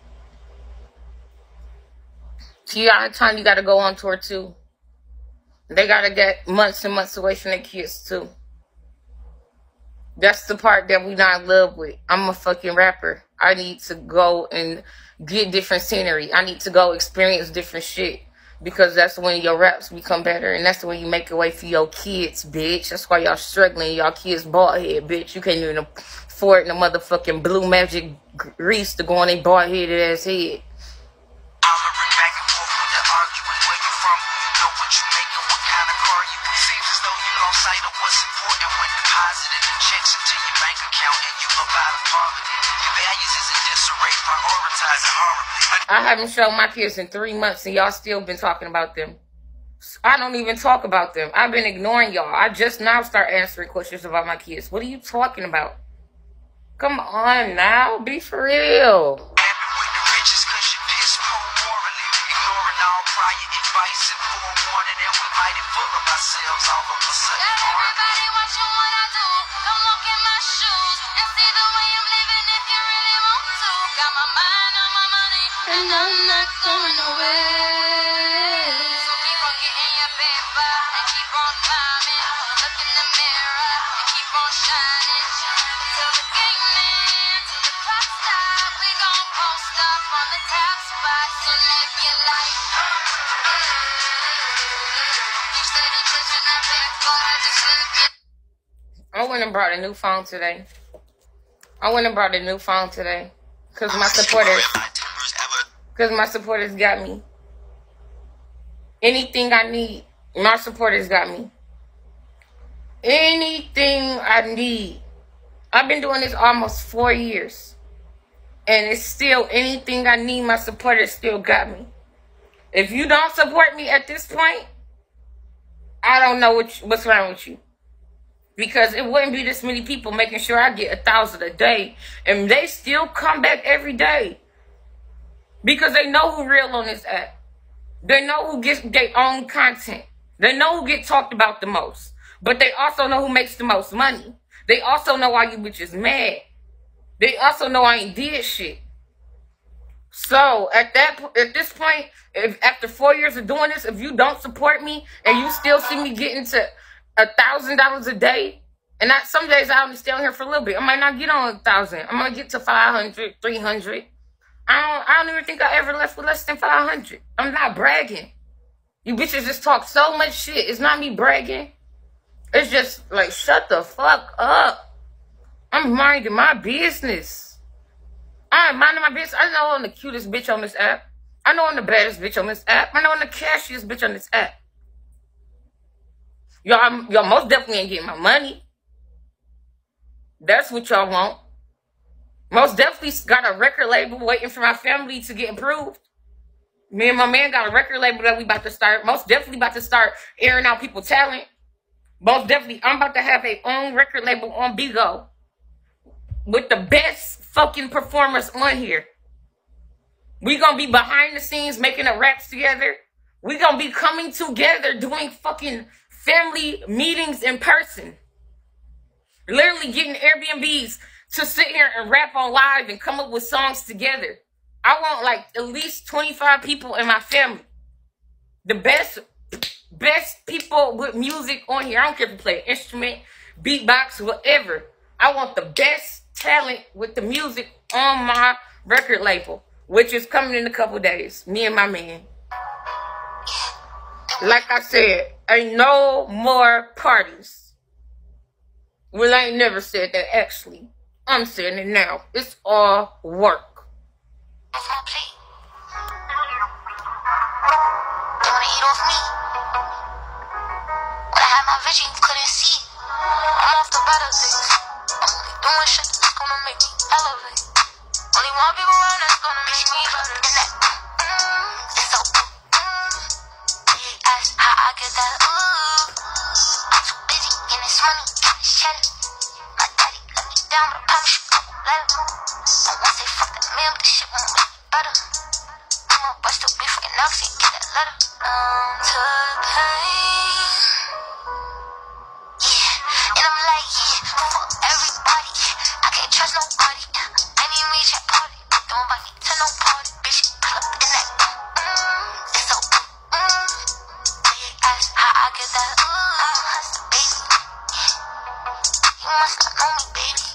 Tiana Tiny got to go on tour too. They got to get months and months away from their kids too. That's the part that we not in love with. I'm a fucking rapper. I need to go and get different scenery. I need to go experience different shit. Because that's when your raps become better. And that's when you make a way for your kids, bitch. That's why y'all struggling. Y'all kids bald head, bitch. You can't even afford the motherfucking blue magic grease to go on a bald headed ass head. Hollering back and forth with the arguing where you from. You know what you making, what kind of car you. Seems as though you lost sight of what's important when depositing checks into your bank account and you about a poverty. Your values is in disarray, prioritizing horribly. I haven't shown my kids in three months and y'all still been talking about them. I don't even talk about them. I've been ignoring y'all. I just now start answering questions about my kids. What are you talking about? Come on now, be for real. With the riches cause you piss poor morally. Ignoring all prior advice and forewarning, and we mighty full of ourselves all of a sudden. Got everybody watching what I do. Come walk in my shoes and see the way I'm living if you really want to. Got my mind on my money and I'm not going away. So keep on getting your paper and keep on climbing. Look in the mirror and keep on shining. Till the game ends, till the clock stops. We gon' post up on the top spot. So live your life. You steady chasing that paper, just live your I went and brought a new phone today. I went and brought a new phone today. Because my supporters... Because my supporters got me. Anything I need, my supporters got me. Anything I need. I've been doing this almost four years. And it's still anything I need, my supporters still got me. If you don't support me at this point, I don't know what, what's wrong with you. Because it wouldn't be this many people making sure I get a thousand a day. And they still come back every day. Because they know who real on this app. They know who gets their own content. They know who get talked about the most. But they also know who makes the most money. They also know why you bitches mad. They also know I ain't did shit. So at that at this point, if after four years of doing this, if you don't support me and you still see me getting to a thousand dollars a day, and not some days I only stay on here for a little bit. I might not get on a thousand. I'm gonna get to five hundred, three hundred. I don't, I don't even think I ever left with less than five hundred. I'm not bragging. You bitches just talk so much shit. It's not me bragging. It's just like, shut the fuck up. I'm minding my business. I'm minding my business. I know I'm the cutest bitch on this app. I know I'm the baddest bitch on this app. I know I'm the cashiest bitch on this app. Y'all, y'all most definitely ain't getting my money. That's what y'all want. Most definitely got a record label waiting for my family to get approved. Me and my man got a record label that we about to start. Most definitely about to start airing out people's talent. Most definitely, I'm about to have a own record label on Bigo. With the best fucking performers on here. We gonna be behind the scenes making the raps together. We gonna be coming together doing fucking family meetings in person. Literally getting Airbnbs to sit here and rap on live and come up with songs together. I want like at least twenty-five people in my family. The best, best people with music on here. I don't care if you play an instrument, beatbox, whatever. I want the best talent with the music on my record label, which is coming in a couple days. Me and my man. Like I said, ain't no more parties. Well, I ain't never said that actually. I'm saying it now. It's all work. That's my plate. You wanna eat off me? When I had my vision, you couldn't see. I'm off the better things. I'm only doing shit that's gonna make me elevate. Only one people around that's gonna make me better. And that, mm, it's so, mm. He asked how I get that money, shit. My daddy let me down, but I promise you I won't let him. I won't say fuck that man, but this shit won't get better. I'm a bust up beef fucking oxy, get that letter. Um, to the pain. Yeah, and I'm like, yeah, fuck everybody. I can't trust nobody. I need me to party. Don't invite me to no party, bitch. Pull up in that. Mm, it's so mm. They ask how I get that. Mm, I'm a hustler, baby. You must not know me, baby.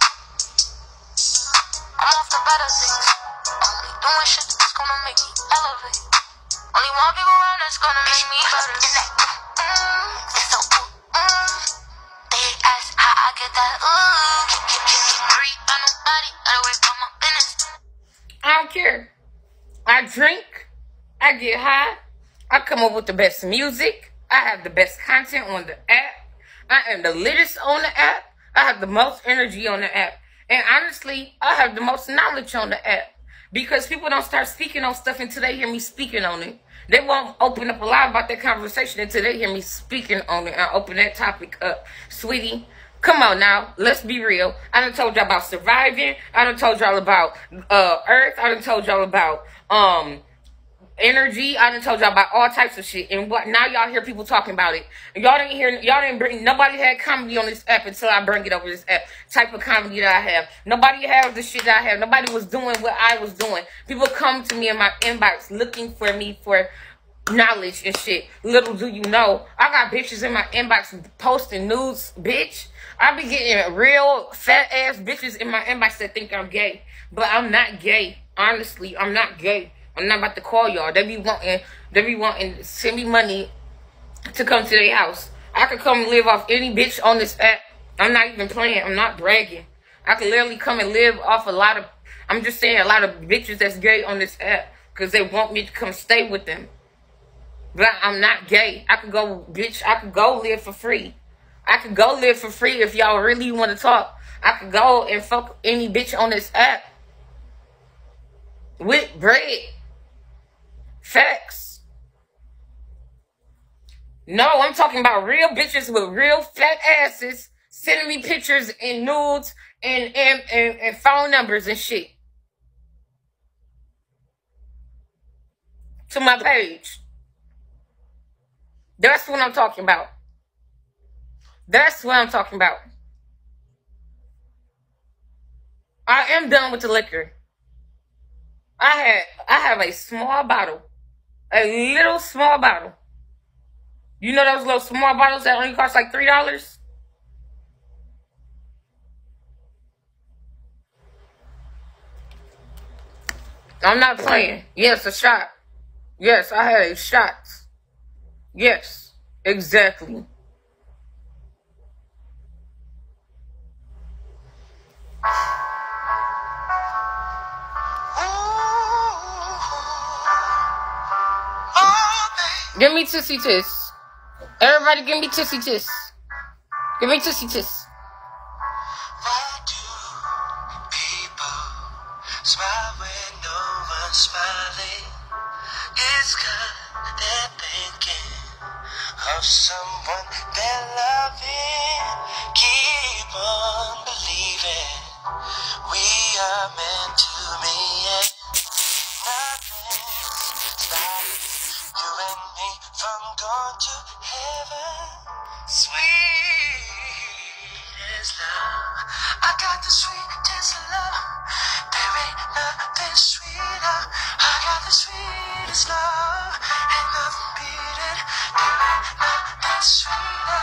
I'm off the better things. Only doing shit that's gonna make me elevate. Only one people around that's gonna make me better. In that. Mm, it's so mm. They ask how I get that. Ooh, keep, keep, keep, keep, by nobody. Gotta wait for my business. I don't care. I drink. I get high. I come up with the best music. I have the best content on the app. I am the latest on the app. I have the most energy on the app. And honestly, I have the most knowledge on the app. Because people don't start speaking on stuff until they hear me speaking on it. They won't open up a lot about that conversation until they hear me speaking on it and open that topic up. Sweetie, come on now. Let's be real. I done told y'all about surviving. I done told y'all about uh, Earth. I done told y'all about um energy. I done told y'all about all types of shit. And what now y'all hear people talking about it. Y'all didn't hear, y'all didn't bring, nobody had comedy on this app until I bring it over this app. Type of comedy that I have. Nobody has the shit that I have. Nobody was doing what I was doing. People come to me in my inbox looking for me for knowledge and shit. Little do you know, I got bitches in my inbox posting nudes, bitch. I be getting real fat ass bitches in my inbox that think I'm gay. But I'm not gay. Honestly, I'm not gay. I'm not about to call y'all. They be wanting, they be wanting to send me money to come to their house. I could come live off any bitch on this app. I'm not even playing. I'm not bragging. I could literally come and live off a lot of, I'm just saying a lot of bitches that's gay on this app. Because they want me to come stay with them. But I'm not gay. I could go, bitch, I could go live for free. I could go live for free if y'all really want to talk. I could go and fuck any bitch on this app. With bread. Facts. No, I'm talking about real bitches with real fat asses sending me pictures and nudes and, and, and, and phone numbers and shit. To my page. That's what I'm talking about. That's what I'm talking about. I am done with the liquor. I had I have a small bottle. A little small bottle. You know those little small bottles that only cost like three dollars? I'm not playing. Yes, a shot. Yes, I had a shot. Yes, exactly. Give me tissy tiss. Everybody give me tissy tiss. Give me tissy tiss. Why do people smile when no one's smiling? It's 'cause they're thinking of someone they're loving. Keep on believing we are meant to meet. Nothing's stopping you and me from going to heaven. Sweet as love, I got the sweetest love. There ain't nothing sweeter. I got the sweetest love. Ain't nothing beat it. There ain't nothing sweeter.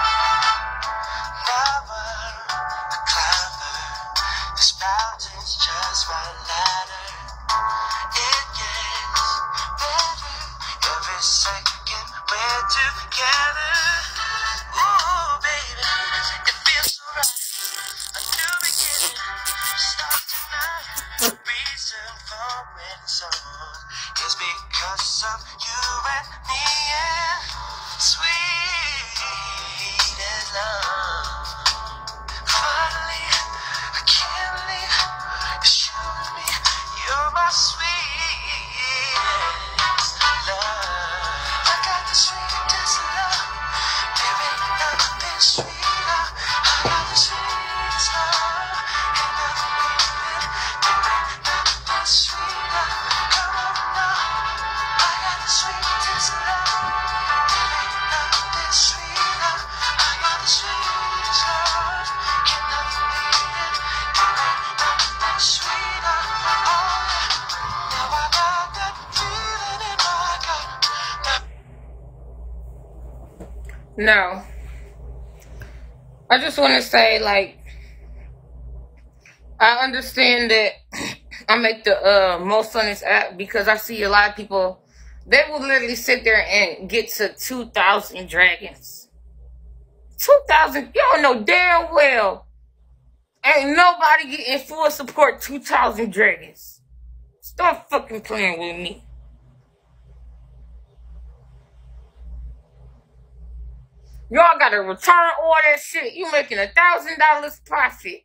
Never a climber. This mountain's just my ladder. It gets better every second we're together. Ooh, baby, it feels so right. A new beginning starts tonight. The reason for when song is because of you and me, yeah. Sweet as love. Finally, I can't believe it's No. I just want to say, like, I understand that I make the uh, most on this app because I see a lot of people, they will literally sit there and get to two thousand dragons. two thousand, y'all know damn well, ain't nobody getting full support two thousand dragons. Stop fucking playing with me. Y'all gotta return all that shit. You making a thousand dollars profit.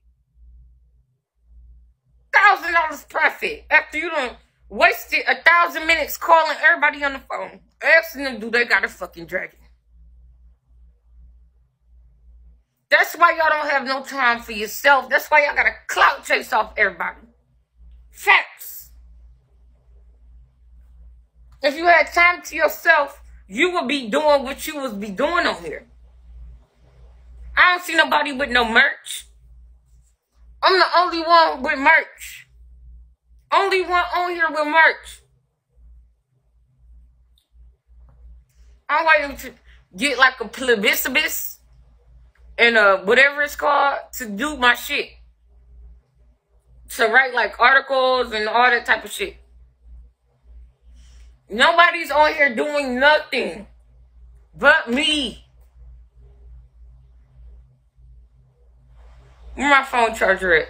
Thousand dollars profit. After you done wasted a thousand minutes calling everybody on the phone. Asking them, do they got a fucking dragon? That's why y'all don't have no time for yourself. That's why y'all gotta clout chase off everybody. Facts. If you had time to yourself, you would be doing what you would be doing on here. I don't see nobody with no merch. I'm the only one with merch. Only one on here with merch. I'm waiting to get like a plebiscibus and uh whatever it's called to do my shit. To write like articles and all that type of shit. Nobody's on here doing nothing but me. Where my phone charger at?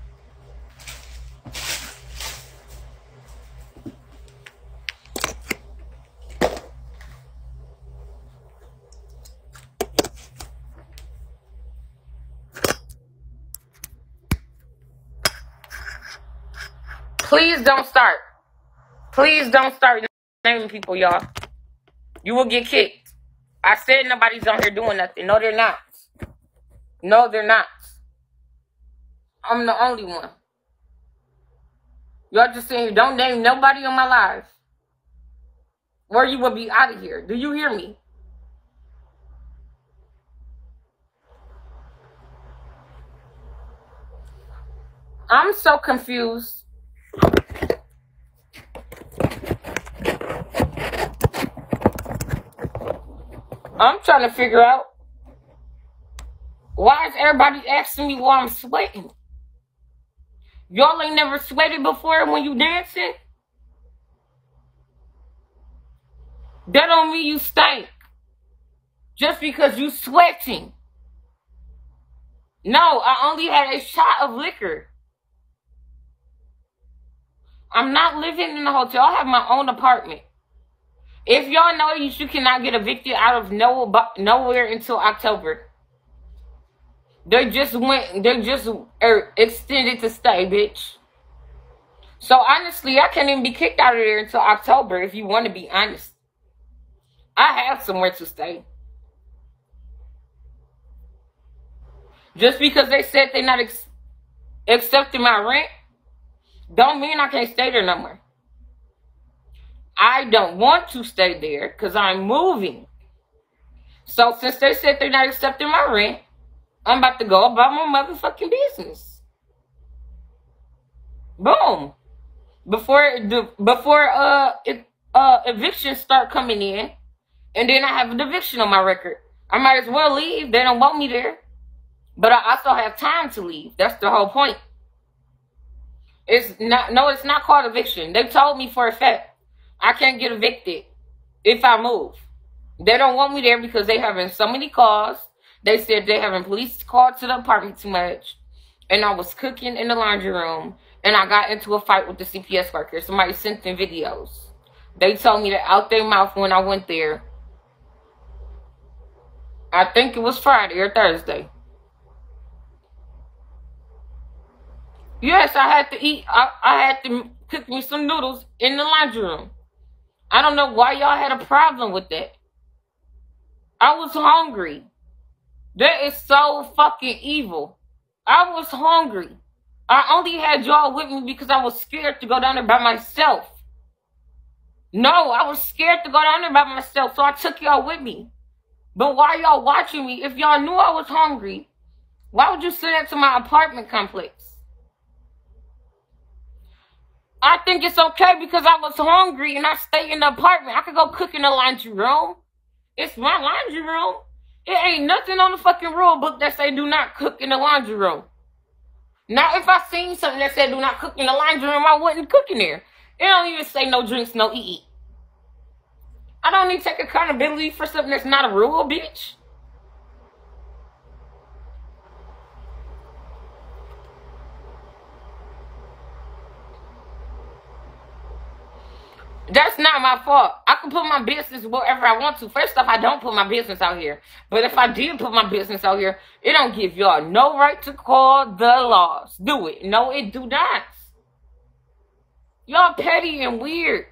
Please don't start. Please don't start naming people, y'all. You will get kicked. I said nobody's on here doing nothing. No, they're not. No, they're not. I'm the only one. Y'all just saying don't name nobody on my live. Or you will be out of here. Do you hear me? I'm so confused. I'm trying to figure out why is everybody asking me why I'm sweating? Y'all ain't never sweated before when you dancing? That don't mean you stink. Just because you sweating. No, I only had a shot of liquor. I'm not living in a hotel. I have my own apartment. If y'all know you, you cannot get evicted out of no, nowhere until October. They just went, they just er, extended to stay, bitch. So honestly, I can't even be kicked out of there until October, if you want to be honest. I have somewhere to stay. Just because they said they're not ex accepting my rent, don't mean I can't stay there no more. I don't want to stay there because I'm moving. So since they said they're not accepting my rent, I'm about to go about my motherfucking business. Boom. Before the before uh it, uh evictions start coming in, and then I have an eviction on my record. I might as well leave. They don't want me there. But I also have time to leave. That's the whole point. It's not no, it's not called eviction. They told me for a fact I can't get evicted if I move. They don't want me there because they having so many calls. They said they having police called to the apartment too much. And I was cooking in the laundry room. And I got into a fight with the C P S worker. Somebody sent them videos. They told me that out their mouth when I went there. I think it was Friday or Thursday. Yes, I had to eat. I, I had to cook me some noodles in the laundry room. I don't know why y'all had a problem with that. I was hungry. That is so fucking evil. I was hungry. I only had y'all with me because I was scared to go down there by myself. No, I was scared to go down there by myself, so I took y'all with me. But why y'all watching me? If y'all knew I was hungry, why would you send that to my apartment complex? I think it's okay because I was hungry and I stay in the apartment. I could go cook in the laundry room. It's my laundry room. It ain't nothing on the fucking rule book that say do not cook in the laundry room. Now, if I seen something that said do not cook in the laundry room, I wouldn't cook in there. It don't even say no drinks, no eat. I don't need to take accountability for something that's not a rule, bitch. That's not my fault. I can put my business wherever I want to. First off, I don't put my business out here. But if I did put my business out here, it don't give y'all no right to call the laws. Do it. No, it do not. Y'all petty and weird.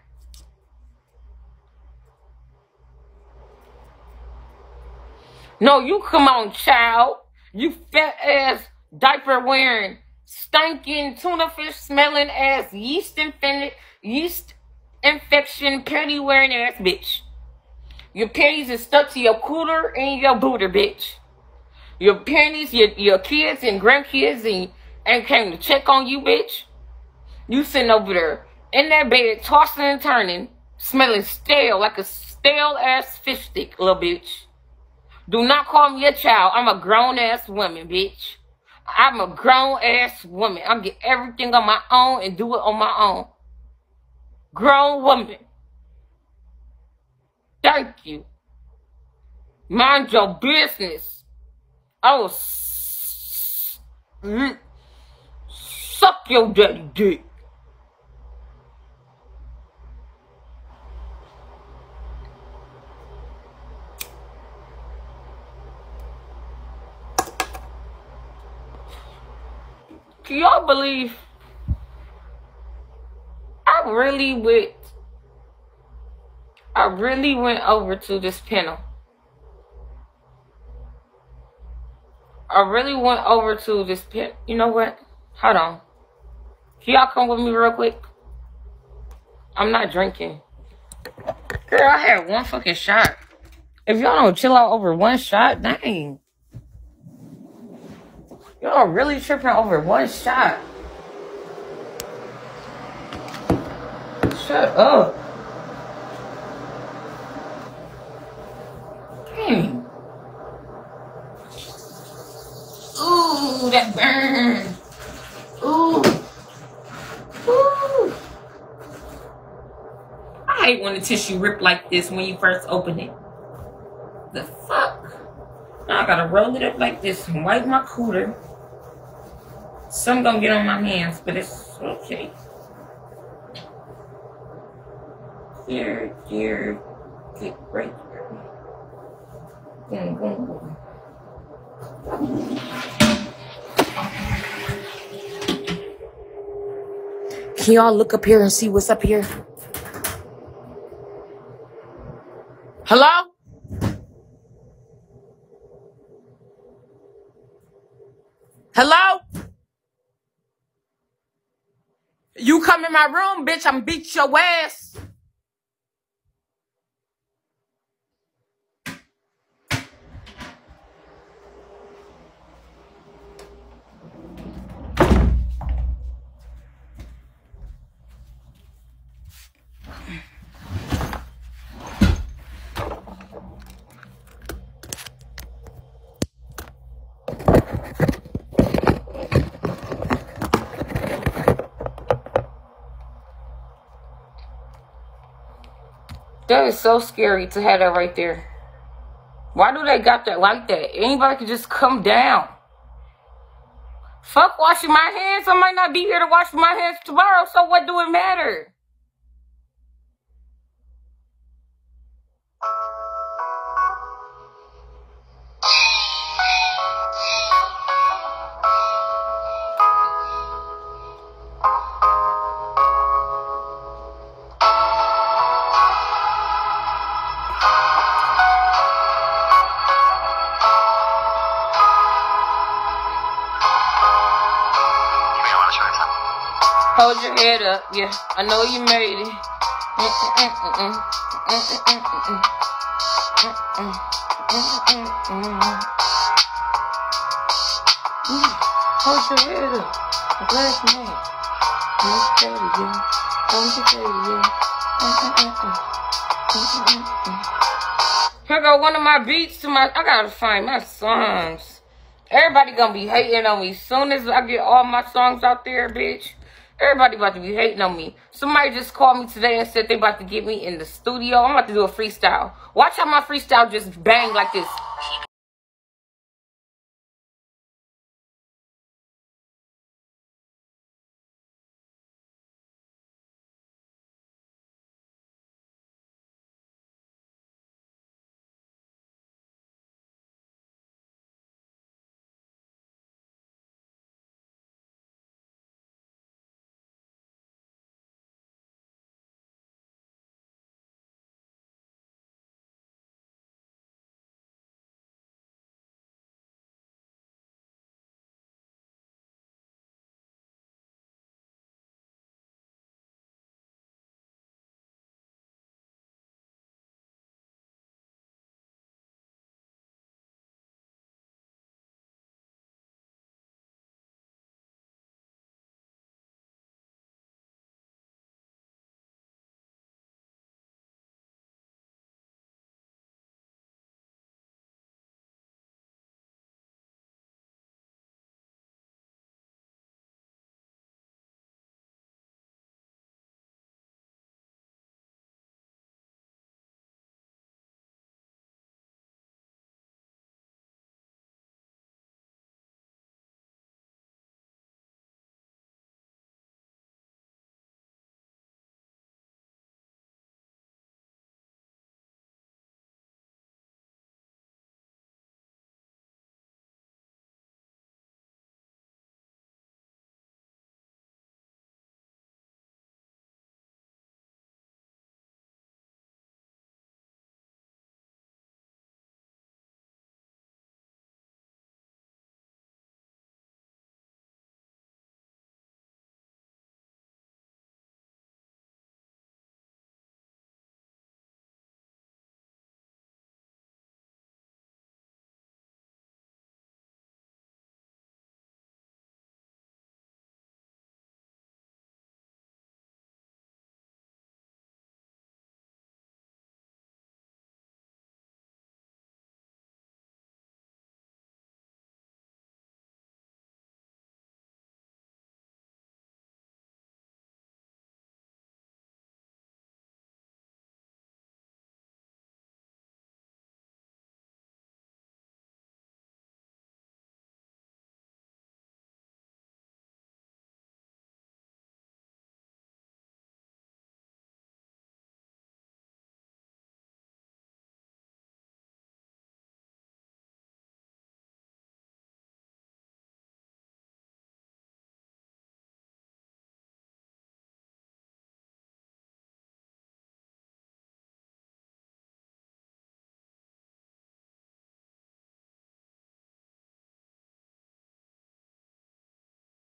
No, you come on, child. You fat ass, diaper wearing, stinking, tuna fish smelling ass, yeast infected, yeast infection, panty wearing ass bitch. Your panties is stuck to your cooter and your booter, bitch. Your panties, your, your kids and grandkids and, and came to check on you, bitch. You sitting over there in that bed, tossing and turning, smelling stale, like a stale ass fish stick, little bitch. Do not call me a child. I'm a grown ass woman, bitch. I'm a grown ass woman. I get everything on my own and do it on my own. Grown woman. Thank you. Mind your business. I will s suck your daddy dick. Can y'all believe I really went, I really went over to this panel. I really went over to this pen. You know what? Hold on. Can y'all come with me real quick? I'm not drinking. Girl, I had one fucking shot. If y'all don't chill out over one shot, dang. Y'all really tripping over one shot. Shut up. Dang. Ooh, that burn. Ooh. Ooh. I hate when the tissue rip like this when you first open it. The fuck? Now I gotta roll it up like this and wipe my cooter. Some gonna get on my hands, but it's okay. Here, here, get right here. Boom, boom, boom. Can y'all look up here and see what's up here? Hello? Hello? You come in my room, bitch, I'm beat your ass. That is so scary to have that right there. Why do they got that like that? Anybody can just come down. Fuck washing my hands. I might not be here to wash my hands tomorrow, so what do it matter? Hold your head up, yeah. I know you made it. Hold your head up. I'm glad you made it. Don't you say it again. Don't you say it again. Here go one of my beats to my... I gotta find my songs. Everybody gonna be hating on me. Soon as I get all my songs out there, bitch. Everybody about to be hating on me. Somebody just called me today and said they about to get me in the studio. I'm about to do a freestyle. Watch how my freestyle just bang like this.